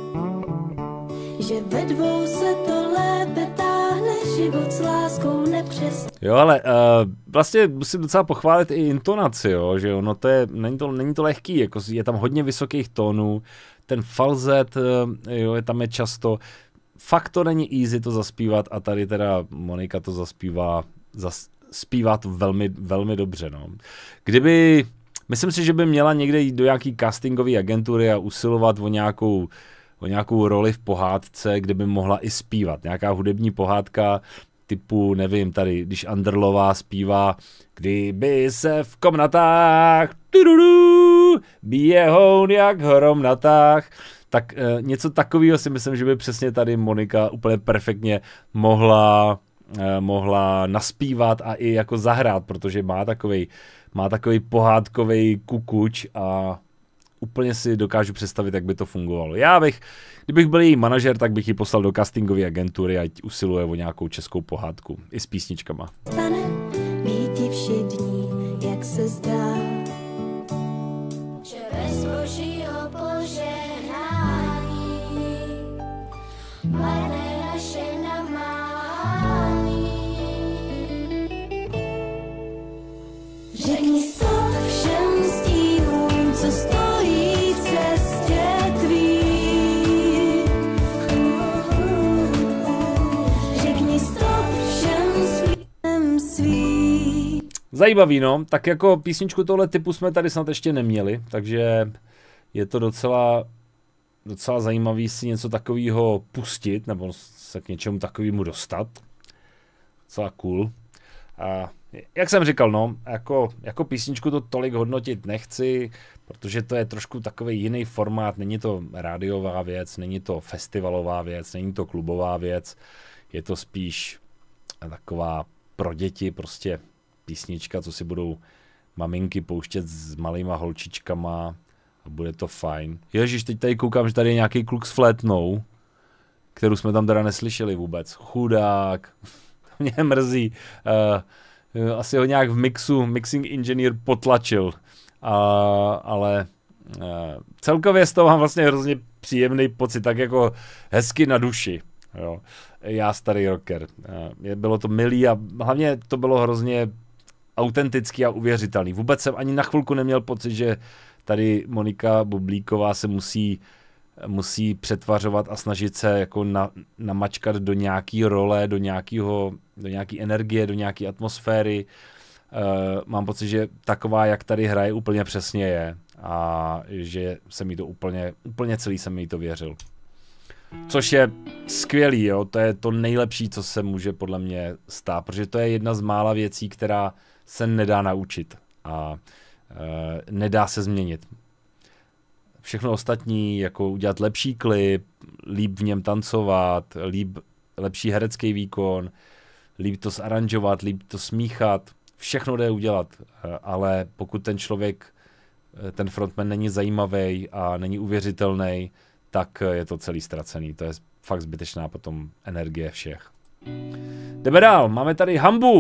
Že ve dvou se to lépe táhne, život s láskou nepřestane. Jo, ale vlastně musím docela pochválit i intonaci, jo, že ono to je, není to lehký, jako je tam hodně vysokých tónů, ten falzet, jo, tam je často, fakt to není easy to zaspívat a tady teda Monika to zpívá to velmi, velmi dobře, no. Myslím si, že by měla někde jít do nějaký castingové agentury a usilovat o nějakou roli v pohádce, kde by mohla i zpívat. Nějaká hudební pohádka typu, nevím, tady, když Anderlová zpívá kdyby se v komnatách bije houn jak hrom na tách, tak něco takového si myslím, že by přesně tady Monika úplně perfektně mohla naspívat a i jako zahrát, protože má takový pohádkový kukuč a úplně si dokážu představit, jak by to fungovalo. Kdybych byl její manažer, tak bych ji poslal do castingové agentury, ať usiluje o nějakou českou pohádku. I s písničkama. Stane býti všední, jak se zdá, že bez božího požehnání marné naše namáhání. Řekni stop všem stínům, co stojí v cestě tvý. Řekni stop všem svým. Zajímavý, no. Tak jako písničku tohle typu jsme tady snad ještě neměli, takže je to docela zajímavý si něco takového pustit, nebo se k něčemu takovému dostat. Docela cool. A jak jsem říkal, no, jako písničku to tolik hodnotit nechci, protože to je trošku takový jiný formát, není to rádiová věc, není to festivalová věc, není to klubová věc, je to spíš taková pro děti prostě písnička, co si budou maminky pouštět s malýma holčičkama a bude to fajn. Ježiš, teď tady koukám, že tady je nějaký kluk s flétnou, kterou jsme tam teda neslyšeli vůbec. Chudák, to mě mrzí. Asi ho nějak v mixing engineer potlačil. Ale celkově z toho mám vlastně hrozně příjemný pocit, tak jako hezky na duši. Jo. Já starý rocker. Bylo to milý a hlavně to bylo hrozně autentický a uvěřitelný. Vůbec jsem ani na chvilku neměl pocit, že tady Monika Bublíková se musí přetvařovat a snažit se jako namačkat do nějaký role, do nějaký energie, do nějaké atmosféry. Mám pocit, že taková, jak tady hraje, úplně přesně je. A že se mi to úplně celý jsem mi to věřil. Což je skvělý, jo? To je to nejlepší, co se může podle mě stát, protože to je jedna z mála věcí, která se nedá naučit a nedá se změnit. Všechno ostatní, jako udělat lepší klip, líp v něm tancovat, lepší herecký výkon, líp to zaranžovat, líp to smíchat, všechno jde udělat, ale pokud ten člověk, ten frontman není zajímavý a není uvěřitelný, tak je to celý ztracený. To je fakt zbytečná potom energie všech. Jdeme dál, máme tady Hambu.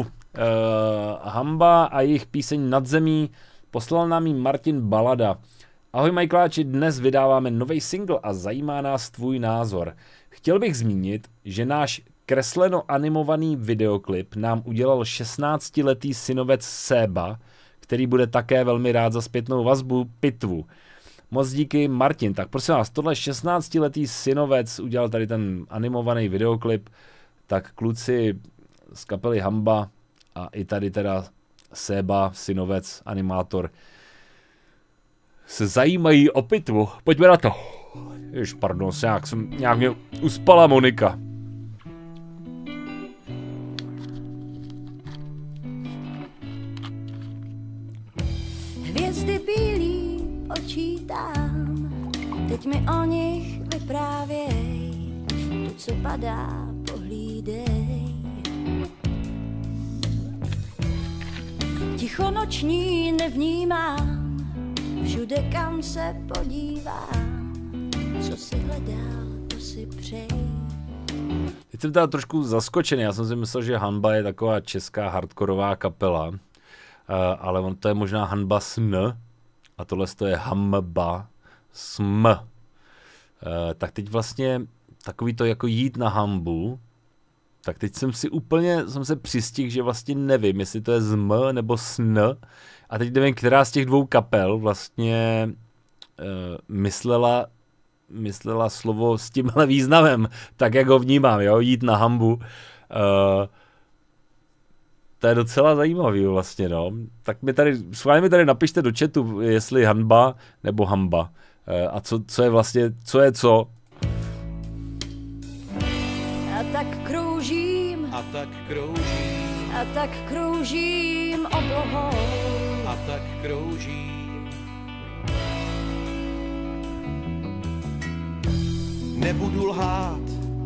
Hamba a jejich píseň Nad zemí poslal nám jí Martin Balada. Ahoj Michaeláči, dnes vydáváme nový single a zajímá nás tvůj názor. Chtěl bych zmínit, že náš kresleno animovaný videoklip nám udělal 16letý synovec Séba, který bude také velmi rád za zpětnou vazbu Pitvu. Moc díky, Martin. Tak prosím vás, tohle 16letý synovec udělal tady ten animovaný videoklip, tak kluci z kapely Hamba a i tady teda Séba, synovec, animátor, se zajímají o pitvu. Pojďme na to. Jež, pardon, nějak mě uspala Monika. Hvězdy bílý počítám, teď mi o nich vyprávěj, tu, co padá, pohlídej. Ticho noční nevnímám, všude kam se podívám, co si hledal, to si přeji. Teď jsem teda trošku zaskočený, já jsem si myslel, že Hanba je taková česká hardkorová kapela, ale to je možná Hanba sn a tohle to je Hamba sm. Tak teď vlastně takový to jako jít na Hambu, tak teď jsem se přistihl, že vlastně nevím, jestli to je zm nebo sn. A teď nevím, která z těch dvou kapel vlastně myslela slovo s tímhle významem, tak jak ho vnímám, jo, jít na Hambu. To je docela zajímavý vlastně, no. Tak schválně mi tady napište do chatu, jestli Hanba nebo Hamba. A co je vlastně, co je co. A tak kroužím, A tak kroužím, a tak kroužím oblohou. a tak kroužím. Nebudu lhát,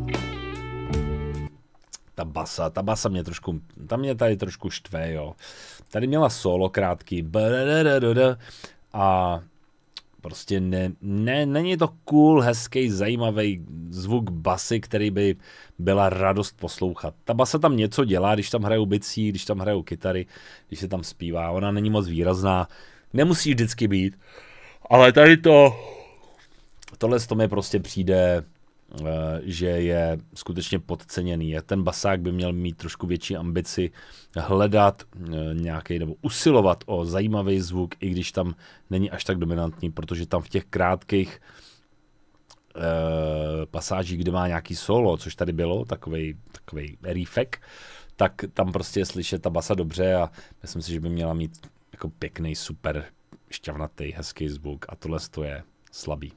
Ta basa mě trošku, mě tady trošku štve, jo. Tady měla solo krátký a prostě není to cool, hezký, zajímavý zvuk basy, který by byla radost poslouchat. Ta basa tam něco dělá, když tam hrajou bicí, když tam hrajou kytary, když se tam zpívá. Ona není moc výrazná, nemusí vždycky být, ale tady tohle z toho mi prostě přijde, že je skutečně podceněný. Ten basák by měl mít trošku větší ambici hledat nějaký nebo usilovat o zajímavý zvuk, i když tam není až tak dominantní, protože tam v těch krátkých pasážích, kde má nějaký solo, což tady bylo, takovej rýfek, tak tam prostě je slyšet ta basa dobře a myslím si, že by měla mít jako pěkný, super šťavnatý, hezký zvuk a tohle je slabý.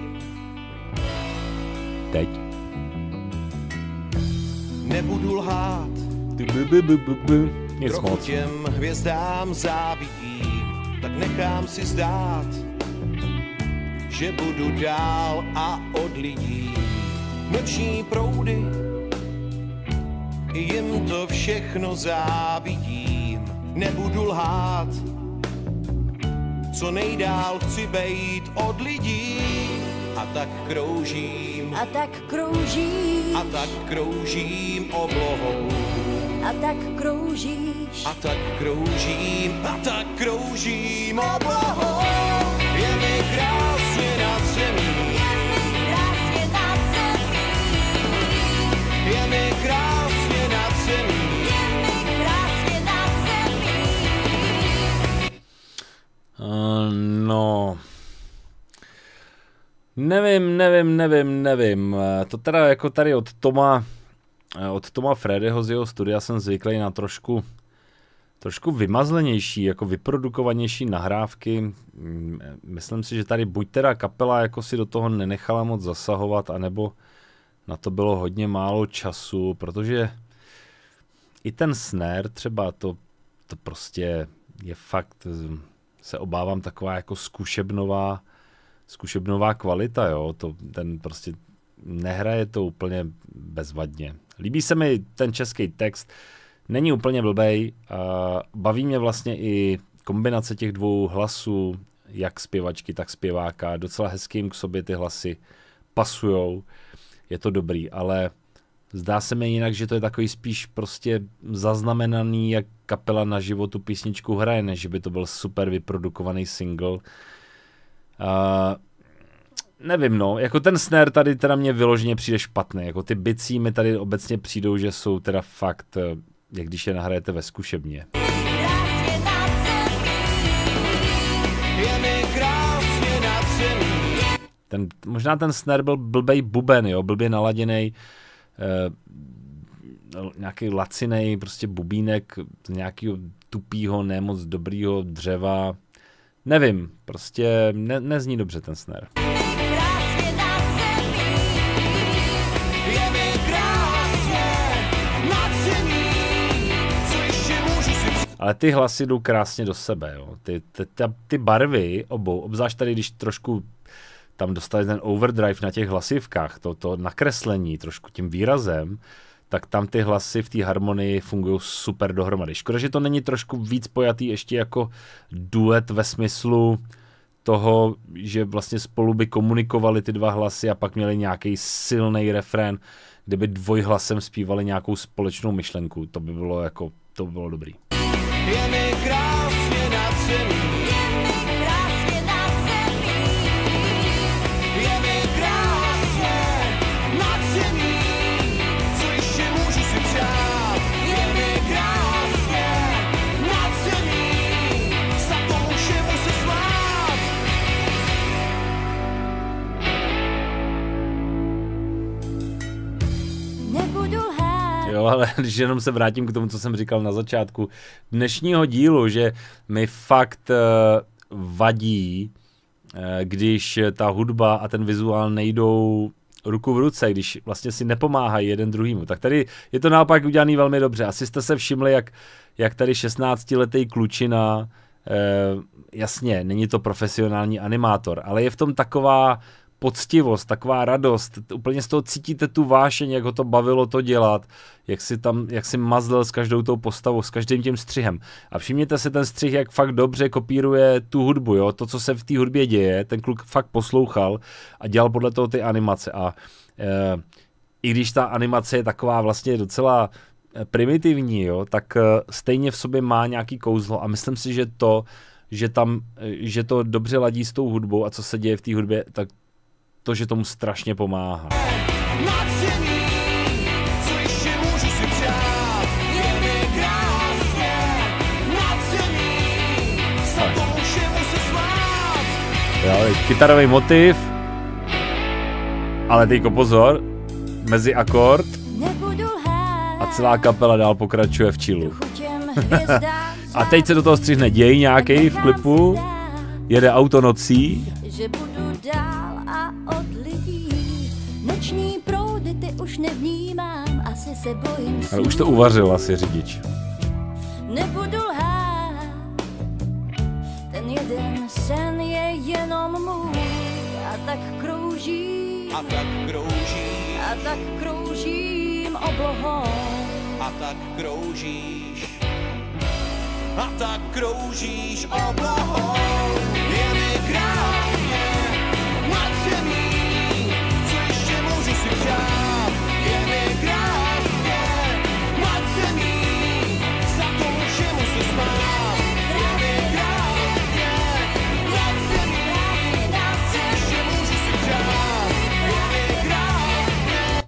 Teď. nebudu lhát, Nic Trochu moc. těm hvězdám závidím, tak nechám si zdát, že budu dál a od lidí. Noční proudy, jim to všechno závidím. Nebudu lhát, co nejdál chci bejt od lidí. A tak kroužím, A tak kroužíš, a tak kroužím oblohou. a tak kroužíš, A tak kroužím, a tak kroužím oblohou. Je mi krásně nad zemí, krásně nad zemí, je mi krásně nad zemí. krásně nad zemí. No... Nevím. To teda jako tady od Toma Freddyho z jeho studia jsem zvyklý na trošku vymazlenější, jako vyprodukovanější nahrávky. Myslím si, že tady buď teda kapela jako si do toho nenechala moc zasahovat, anebo na to bylo hodně málo času, protože i ten snare třeba to prostě je fakt, se obávám, taková jako zkušebnová kvalita, jo, ten prostě nehraje to úplně bezvadně. Líbí se mi ten český text, není úplně blbej, baví mě vlastně i kombinace těch dvou hlasů, jak zpěvačky, tak zpěváka, docela hezkým k sobě ty hlasy pasujou, je to dobrý, ale zdá se mi jinak, že to je takový spíš prostě zaznamenaný, jak kapela naživo tu písničku hraje, než že by to byl super vyprodukovaný single. Nevím, no, jako ten snare tady teda mě vyloženě přijde špatný, jako ty bicí mi tady obecně přijdou, že jsou teda fakt, jak když je nahrajete ve zkušebně. Krásně nad Je mi krásně nad zemí. Možná ten snare byl blbej buben, jo, blbě naladěnej, nějaký lacinej prostě bubínek z nějakého tupýho, nemoc dobrýho dřeva. Nevím, prostě nezní dobře ten snare. krásně nad zemí, Je mi krásně nad zemí. Co ještě můžu si Ale ty hlasy jdou krásně do sebe, jo. Ty barvy obou, obzvlášť tady, když trošku tam dostali ten overdrive na těch hlasivkách, to nakreslení trošku tím výrazem, tak tam ty hlasy v té harmonii fungují super dohromady. Škoda, že to není trošku víc pojatý ještě jako duet ve smyslu toho, že vlastně spolu by komunikovali ty dva hlasy a pak měli nějaký silný refrén, kde by dvojhlasem zpívali nějakou společnou myšlenku. To by bylo dobrý. Je mi krásně nad zemí. krásně nad zemí, Je mi krásně nad zemí. Co ještě můžu si přát? Je mi krásně nad zemí. Za tomu všemu se smát. nebudu lhát, Jo, ale když jenom se vrátím k tomu, co jsem říkal na začátku dnešního dílu, že mi fakt vadí, když ta hudba a ten vizuál nejdou ruku v ruce, když vlastně si nepomáhají jeden druhýmu. Tak tady je to naopak udělaný velmi dobře. Asi jste se všimli, jak tady 16letý klučina, jasně, není to profesionální animátor, ale je v tom taková poctivost, taková radost, úplně z toho cítíte tu vášeň, jak ho to bavilo to dělat, jak si mazlil s každou tou postavou, s každým tím střihem. A všimněte si ten střih, jak fakt dobře kopíruje tu hudbu, jo? To, co se v té hudbě děje, ten kluk fakt poslouchal a dělal podle toho ty animace. A i když ta animace je taková vlastně docela primitivní, jo, tak stejně v sobě má nějaký kouzlo a myslím si, že to dobře ladí s tou hudbou a co se děje v té hudbě, tak to, že tomu strašně pomáhá. Nad zemí. Co ještě můžu si přát? Je mi krásně nad zemí. Za tomu všemu se smát. Jo, kytarový motiv, ale teďko pozor, mezi akord nebudu lhát, a celá kapela dál pokračuje v chillu. chutěm hvězdám, A teď se do toho střihne děj nějaký v klipu, jede auto nocí, že budu dál a od lidí. Noční proudy ty už nevnímám, asi se bojím. ale už to uvařil asi řidič. nebudu lhát. Ten jeden sen je jenom můj a tak kroužím, a tak kroužíš, a tak kroužím oblohou. a tak kroužíš, a tak kroužíš oblohou. Je mi krásně nad zemí, co ještě můžu si přát. Je mi krásně nad zemí, za tomu všemu se smát. Je mi krásně nad zemí, co ještě můžu si přát. Je mi krásně.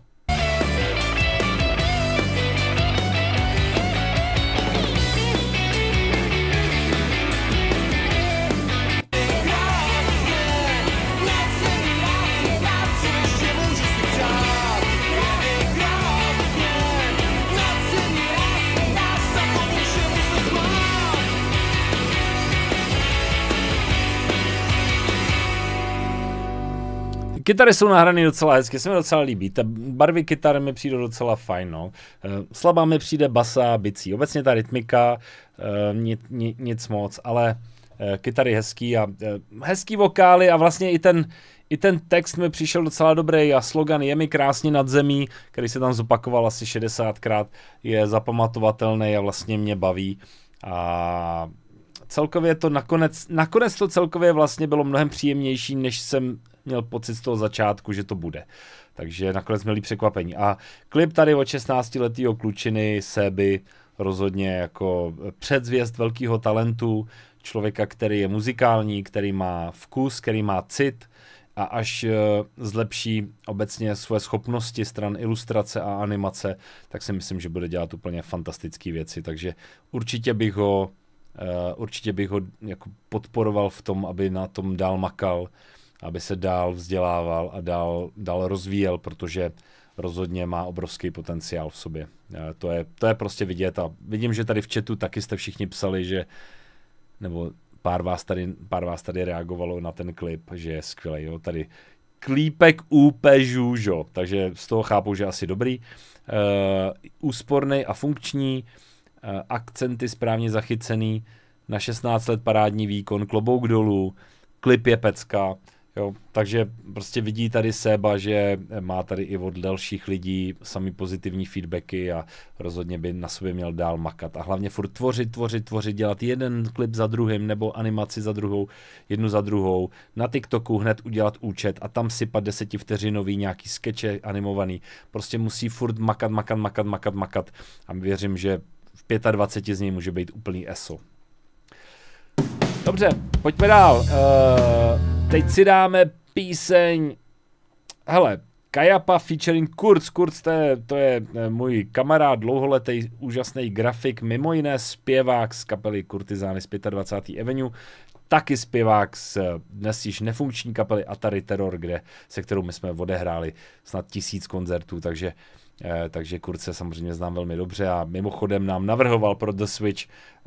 Kytary jsou nahraný docela hezky, se mi docela líbí, ta barvy kytar mi přijde docela fajn, no. Slabá mi přijde basa, bicí, obecně ta rytmika, nic moc, ale kytary hezký a hezký vokály a vlastně i ten text mi přišel docela dobrý a slogan Je mi krásně nad zemí, který se tam zopakoval asi 60krát, je zapamatovatelný a vlastně mě baví a celkově to nakonec to celkově vlastně bylo mnohem příjemnější, než jsem měl pocit z toho začátku, že to bude. Takže nakonec měli překvapení. A klip tady od 16letého klučiny Séby rozhodně jako předzvěst velkého talentu, člověka, který je muzikální, který má vkus, který má cit a až zlepší obecně svoje schopnosti stran ilustrace a animace, tak si myslím, že bude dělat úplně fantastické věci. Takže určitě bych ho jako podporoval v tom, aby na tom dál makal, aby se dál vzdělával a dál rozvíjel, protože rozhodně má obrovský potenciál v sobě. To je prostě vidět a vidím, že tady v chatu taky jste všichni psali, že nebo pár vás tady reagovalo na ten klip, že je skvělý. Jo? Tady klípek úplně žůžo, takže z toho chápu, že asi dobrý. Úsporný a funkční, akcenty správně zachycený, na 16 let parádní výkon, klobouk dolů, klip je pecka. Jo, takže prostě vidí tady Séba, že má tady i od dalších lidí sami pozitivní feedbacky a rozhodně by na sobě měl dál makat. A hlavně furt tvořit, dělat jeden klip za druhým nebo animaci za druhou, jednu za druhou. Na TikToku hned udělat účet a tam sypat 10vteřinový nějaký skeče animovaný. Prostě musí furt makat. A věřím, že v 25 z něj může být úplný ESO. Dobře, pojďme dál. Teď si dáme píseň, hele, Kajapa featuring Kurz. Kurz to je můj kamarád, dlouholetý úžasný grafik, mimo jiné zpěvák z kapely Kurtizány z 25. Avenue, taky zpěvák z dnes již nefunkční kapely Atari Terror, se kterou my jsme odehráli snad 1000 koncertů, takže Kurze samozřejmě znám velmi dobře a mimochodem nám navrhoval pro The Switch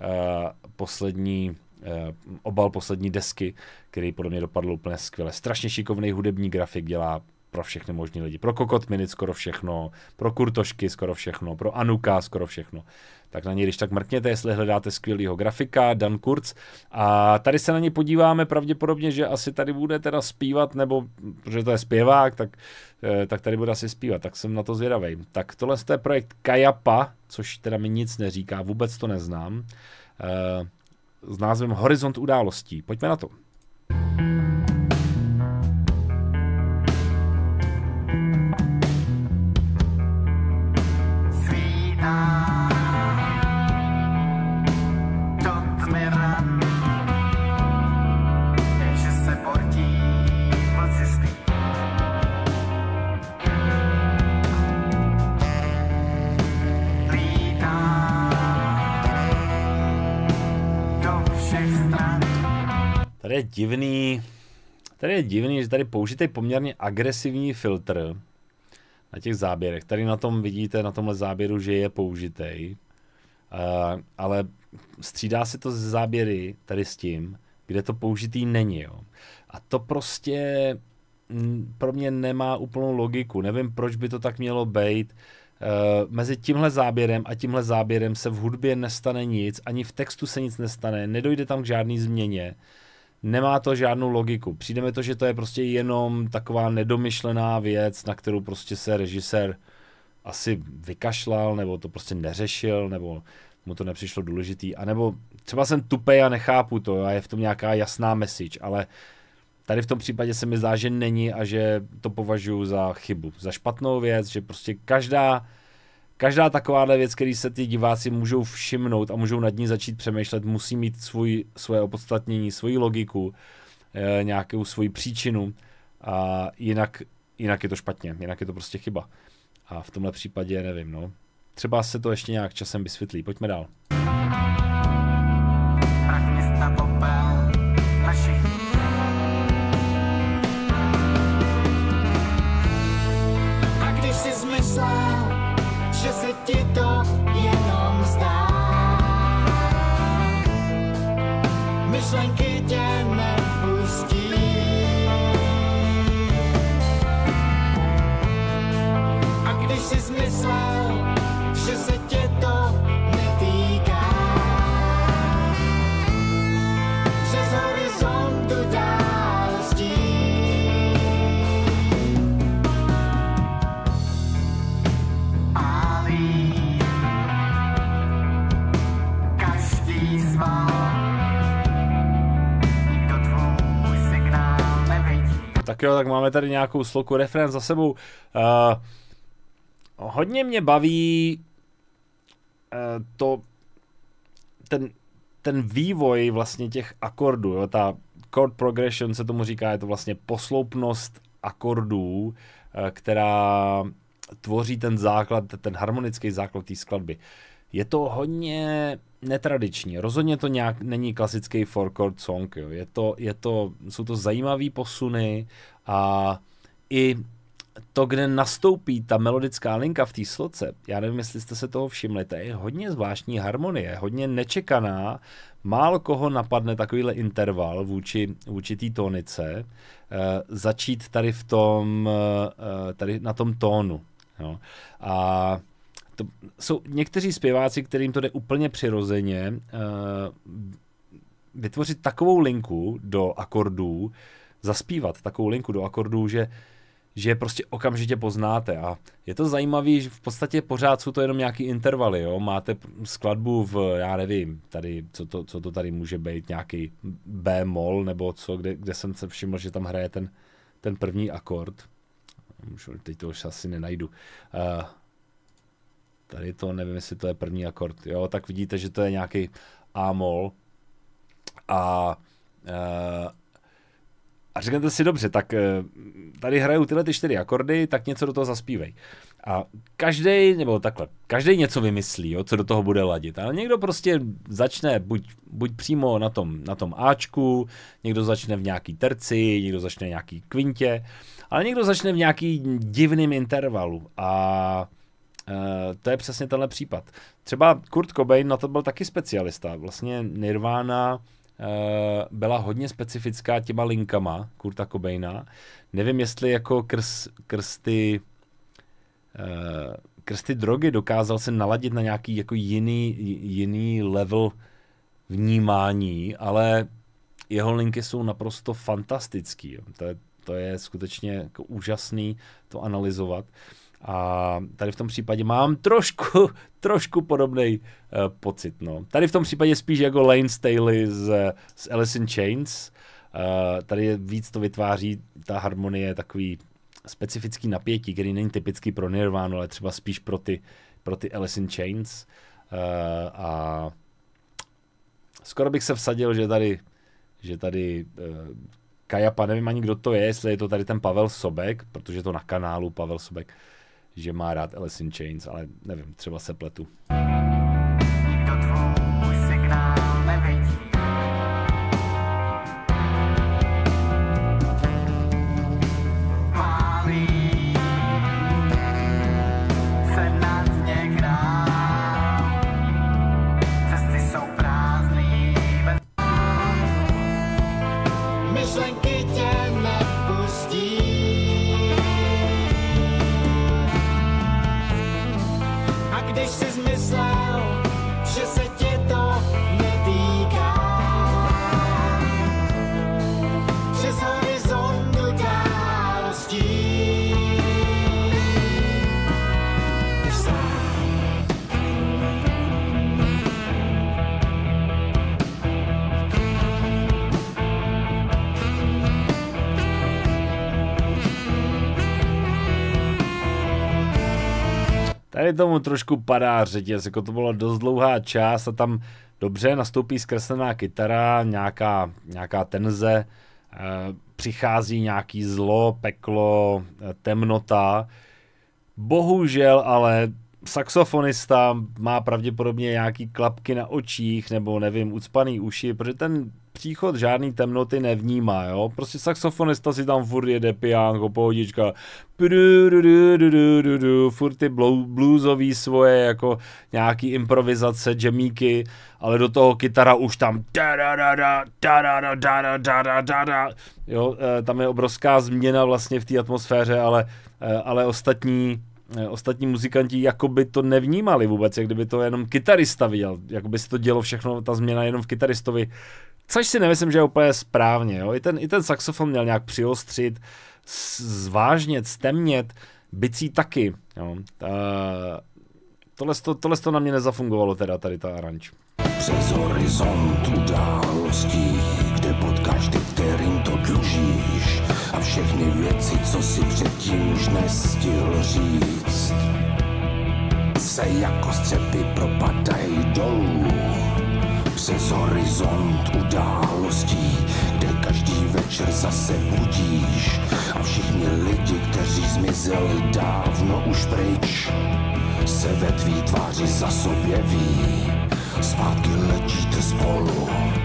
obal poslední desky, který podle mě dopadl úplně skvěle. Strašně šikovný hudební grafik, dělá pro všechny možný lidi. Pro Kokot Minute skoro všechno, pro Kurtošky skoro všechno, pro Anuka skoro všechno. Tak na něj když tak mrkněte, jestli hledáte skvělýho grafika, Dan Kurz. A tady se na něj podíváme pravděpodobně, že asi tady bude teda zpívat, nebo protože to je zpěvák, tak tady bude asi zpívat, tak jsem na to zvědavej. Tak tohle je projekt Kajapa, což teda mi nic neříká, vůbec to neznám. S názvem Horizont událostí. Pojďme na to. Tady je divný, že tady použitý poměrně agresivní filtr na těch záběrech. Tady na tom vidíte, na tomhle záběru, že je použitý, ale střídá se to z záběry tady s tím, kde to použitý není. Jo. A to prostě pro mě nemá úplnou logiku. Nevím, proč by to tak mělo být. mezi tímhle záběrem a tímhle záběrem se v hudbě nestane nic, ani v textu se nic nestane, nedojde tam k žádný změně, nemá to žádnou logiku. Přijde mi to, že to je prostě jenom taková nedomyšlená věc, na kterou prostě se režisér asi vykašlal, nebo to prostě neřešil, nebo mu to nepřišlo důležitý, anebo třeba jsem tupej a nechápu to a je v tom nějaká jasná message, ale tady v tom případě se mi zdá, že není a že to považuji za chybu, za špatnou věc, že prostě každá takováhle věc, který se ty diváci můžou všimnout a můžou nad ní začít přemýšlet, musí mít svoje opodstatnění, svoji logiku, nějakou svoji příčinu a jinak je to špatně, jinak je to prostě chyba. A v tomhle případě nevím, no. Třeba se to ještě nějak časem vysvětlí. Pojďme dál. A když jsi zmyslel, že se ti to jenom zdá, myšlenky tě nepustí. A když jsi zmyslel, že se tě to netýká, přes horizontu dál zdí. Pálí každý sval, nikdo tvůj signál nevidí. Tak jo, tak máme tady nějakou sloku refrén za sebou. Hodně mě baví ten vývoj vlastně těch akordů, jo, ta chord progression se tomu říká, je to vlastně posloupnost akordů, která tvoří ten základ, ten harmonický základ té skladby. Je to hodně netradiční, rozhodně to nějak není klasický four chord song, jo. Jsou to zajímavý posuny a i to, kde nastoupí ta melodická linka v té sloce, já nevím, jestli jste se toho všimli, to je hodně zvláštní harmonie, hodně nečekaná, málo koho napadne takovýhle interval vůči té tónice, začít tady tady na tom tónu. Jo. A to jsou někteří zpěváci, kterým to jde úplně přirozeně, vytvořit takovou linku do akordů, zaspívat takovou linku do akordů, že prostě okamžitě poznáte a je to zajímavé, že v podstatě pořád jsou to jenom nějaký intervaly, jo? Máte skladbu já nevím, tady, co to tady může být, nějaký B-moll nebo co, kde jsem se všiml, že tam hraje ten první akord. Teď to už asi nenajdu. Tady to nevím, jestli to je první akord, jo? Tak vidíte, že to je nějaký A-moll a řeknete si dobře, tak tady hrajou tyhle ty 4 akordy, tak něco do toho zaspívej. A každý něco vymyslí, jo, co do toho bude ladit. Ale někdo prostě začne buď přímo na tom Ačku, někdo začne v nějaký terci, někdo začne v nějaký kvintě, ale někdo začne v nějaký divným intervalu. A to je přesně tenhle případ. Třeba Kurt Cobain na to byl taky specialista. Vlastně Nirvana byla hodně specifická těma linkama Kurta Cobaina. Nevím, jestli jako krz ty drogy dokázal se naladit na nějaký jako jiný level vnímání, ale jeho linky jsou naprosto fantastický. To je skutečně jako úžasný to analyzovat. A tady v tom případě mám trošku podobný pocit. No. Tady v tom případě spíš jako Lane Staley z Alice in Chains. Tady víc to vytváří ta harmonie, takový specifický napětí, který není typický pro Nirvanu, ale třeba spíš pro ty Alice in Chains. A skoro bych se vsadil, že tady Kajapa, nevím ani kdo to je, jestli je to tady ten Pavel Sobek, protože je to na kanálu Pavel Sobek, že má rád Alice in Chains, ale nevím, třeba se pletu. Nikdo tvůj signál nevidí. Pálí se na dně král. Cesty jsou prázdný bez... Myšlenky tě nepustí. Tady tomu trošku padá řetěz, jako to byla dost dlouhá část a tam dobře nastoupí zkreslená kytara, nějaká tenze, přichází nějaký zlo, peklo, temnota. Bohužel ale saxofonista má pravděpodobně nějaký klapky na očích nebo nevím, ucpaný uši, protože ten příchod žádný temnoty nevnímá, jo. Prostě saxofonista si tam furt jede pijánko, pohodička, furt ty bluesový svoje jako nějaký improvizace, jamíky, ale do toho kytara už tam jo, tam je obrovská změna vlastně v té atmosféře, ale ostatní muzikanti jakoby to nevnímali vůbec, jak kdyby to jenom kytarista viděl, jakoby se to dělo všechno, ta změna jenom v kytaristovi, což si nemyslím, že je úplně správně, jo. I ten saxofon měl nějak přiostřit, zvážnět, stemnět, bicí taky, jo. Tohle na mě nezafungovalo teda, tady ta aranž. Přes horizont událostí, kde potkáš ty, kterým to dlužíš, a všechny věci, co si předtím už nestihl říct, se jako střepy propadají dolů. Přes horizont událostí, kde každý večer zase budíš, a všichni lidi, kteří zmizeli dávno už pryč, se ve tvý tváři zas objeví. Zpátky letíte spolu.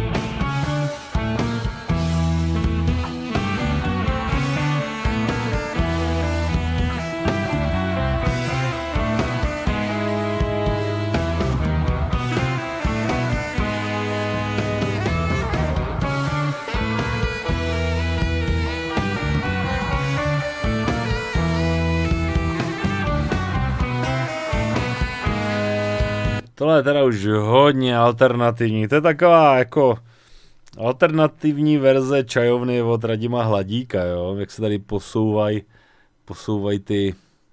Tohle je teda už hodně alternativní, to je taková jako alternativní verze čajovny od Radima Hladíka, jo, jak se tady posouvají ty,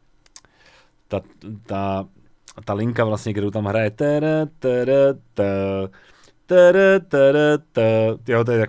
ta linka vlastně, kterou tam hraje, jo, to je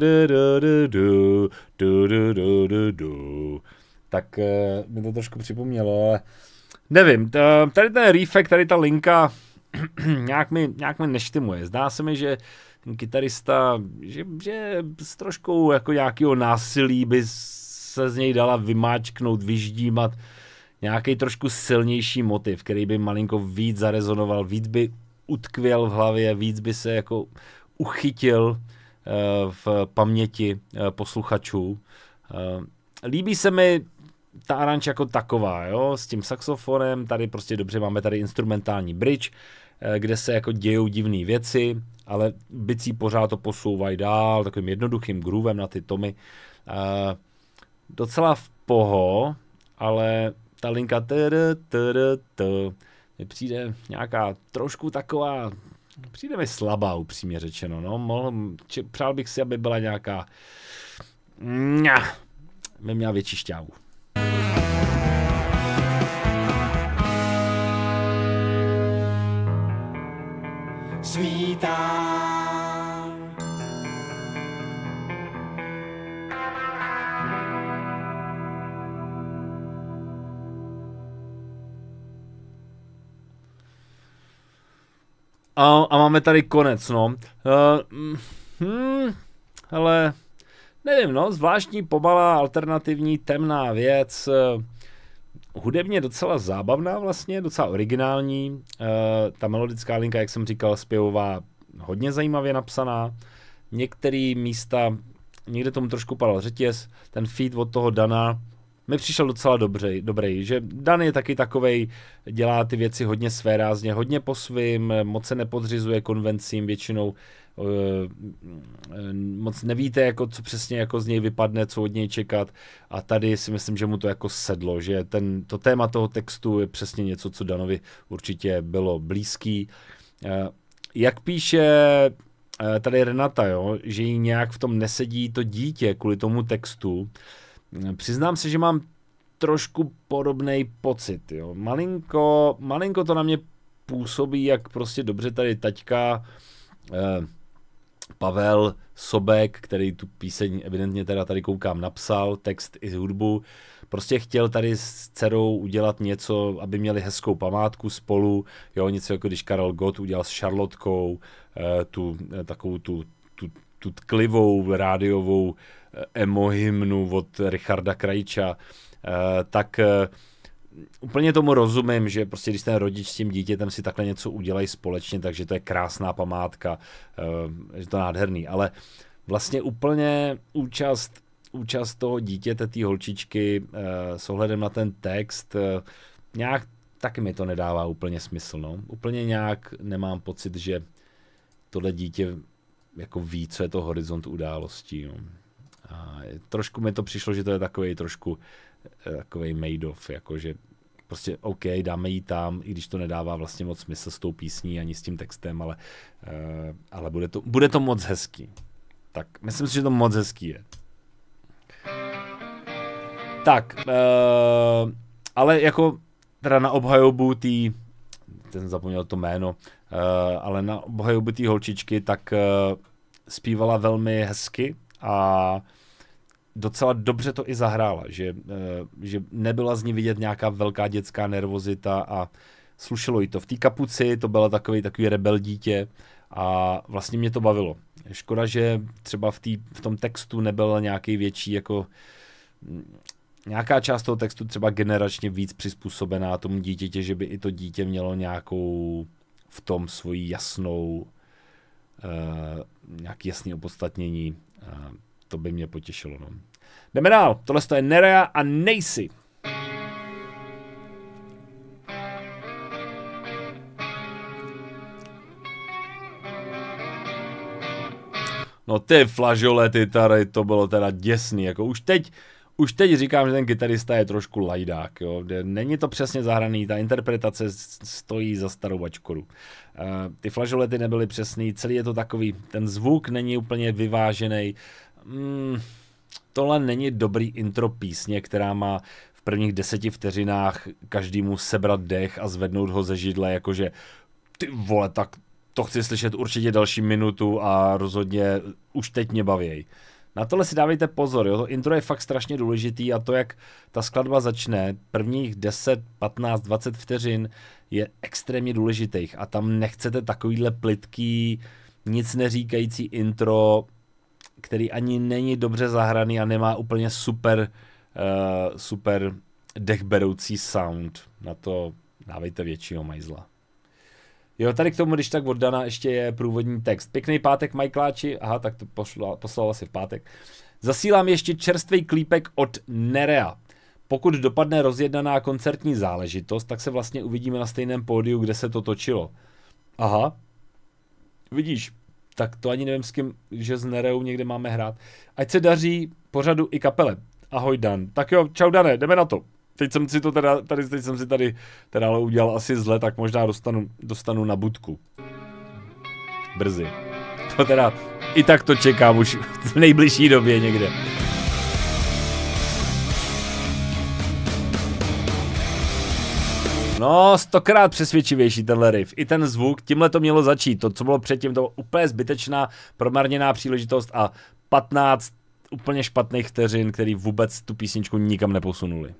tak mi to trošku připomnělo, ale nevím, tady ten reefek, tady ta linka, nějak mi neštimuje. Zdá se mi, že ten kytarista, že s troškou jako nějakého násilí by se z něj dala vymáčknout, vyždímat nějaký trošku silnější motiv, který by malinko víc zarezonoval, víc by utkvěl v hlavě, víc by se jako uchytil v paměti posluchačů. Líbí se mi ta aranž jako taková, jo, s tím saxofonem, tady prostě dobře, máme tady instrumentální bridge, kde se jako dějou divné věci, ale bicí pořád to posouvají dál, takovým jednoduchým groovem na ty tomy. Docela v poho, ale ta linka mi přijde nějaká trošku taková, přijde mi slabá, upřímně řečeno, no, přál bych si, aby byla nějaká, by měla větší šťávu. Svítá. A máme tady konec, no. Ale nevím, no, zvláštní, pomalá, alternativní, temná věc. Hudebně docela zábavná vlastně, docela originální. Ta melodická linka, jak jsem říkal, zpěvová, hodně zajímavě napsaná. Některé místa, někde tomu trošku padal řetěz. Ten feed od toho Dana mi přišel docela dobrý, že Dan je taky takovej, dělá ty věci hodně svérázně, hodně po svým, moc se nepodřizuje konvencím, většinou moc nevíte, jako, co přesně jako z něj vypadne, co od něj čekat, a tady si myslím, že mu to jako sedlo, že to téma toho textu je přesně něco, co Danovi určitě bylo blízký. Jak píše tady Renata, jo, že jí nějak v tom nesedí to dítě kvůli tomu textu, přiznám se, že mám trošku podobný pocit, jo. Malinko to na mě působí, jak prostě dobře tady taťka Pavel Sobek, který tu píseň evidentně teda tady koukám napsal, text i hudbu, prostě chtěl tady s dcerou udělat něco, aby měli hezkou památku spolu, jo, něco jako když Karel Gott udělal s Charlotkou takovou tu tklivou rádiovou emo-hymnu od Richarda Krajča, tak úplně tomu rozumím, že prostě když ten rodič s tím dítětem si takhle něco udělají společně, takže to je krásná památka, že to je nádherný, ale vlastně úplně účast toho dítěte, té holčičky s ohledem na ten text, nějak taky mi to nedává úplně smysl, no. Úplně nějak nemám pocit, že tohle dítě jako ví, co je to horizont událostí, no. A trošku mi to přišlo, že to je takovej trošku takovej made of, jakože prostě OK, dáme jí tam, i když to nedává vlastně moc smysl s tou písní ani s tím textem, ale bude to moc hezký. Tak, myslím si, že to moc hezký je. Tak, ale jako teda na obhajobu ten zapomněl to jméno, ale na obhajobu té holčičky, tak zpívala velmi hezky a docela dobře to i zahrála, že nebyla z ní vidět nějaká velká dětská nervozita a slušelo jí to. V té kapuci to byla takový rebel dítě a vlastně mě to bavilo. Škoda, že třeba v tom textu nebyl nějaký větší, jako nějaká část toho textu třeba generačně víc přizpůsobená tomu dítěti, že by i to dítě mělo nějakou v tom svoji jasnou, nějaký jasný opodstatnění. To by mě potěšilo. No. Jdeme dál. Tohle je Nerea a Nejsi. No ty flažolety tady, to bylo teda děsný. Jako už teď říkám, že ten kytarista je trošku lajdák. Jo. Není to přesně zahraný, ta interpretace stojí za starou bačkoru. Ty flažolety nebyly přesný, celý je to takový, ten zvuk není úplně vyvážený. Tohle není dobrý intro písně, která má v prvních 10 vteřinách každému sebrat dech a zvednout ho ze židle, jakože ty vole, tak to chci slyšet určitě další minutu a rozhodně už teď mě bavěj. Na tohle si dávejte pozor, jo? To intro je fakt strašně důležitý a to, jak ta skladba začne, prvních 10, 15, 20 vteřin je extrémně důležitých a tam nechcete takovýhle plytký, nic neříkající intro, který ani není dobře zahraný a nemá úplně super dechberoucí sound. Na to dávejte většího majzla. Jo, tady k tomu, když tak od Dana ještě je průvodní text. Pěkný pátek, Majkláči. Aha, tak to poslal asi v pátek. Zasílám ještě čerstvý klípek od Nerea. Pokud dopadne rozjednaná koncertní záležitost, tak se vlastně uvidíme na stejném pódiu, kde se to točilo. Aha. Vidíš, tak to ani nevím s kým, že s Nereou někde máme hrát. Ať se daří pořadu i kapele. Ahoj Dan. Tak jo, čau Dane, jdeme na to. Teď jsem si to tady ale udělal asi zle, tak možná dostanu na budku. Brzy. To teda i tak to čekám už v nejbližší době někde. No, 100krát přesvědčivější tenhle riff. I ten zvuk, tímhle to mělo začít. To, co bylo předtím, to byla úplně zbytečná, promarněná příležitost a 15 úplně špatných vteřin, který vůbec tu písničku nikam neposunuli.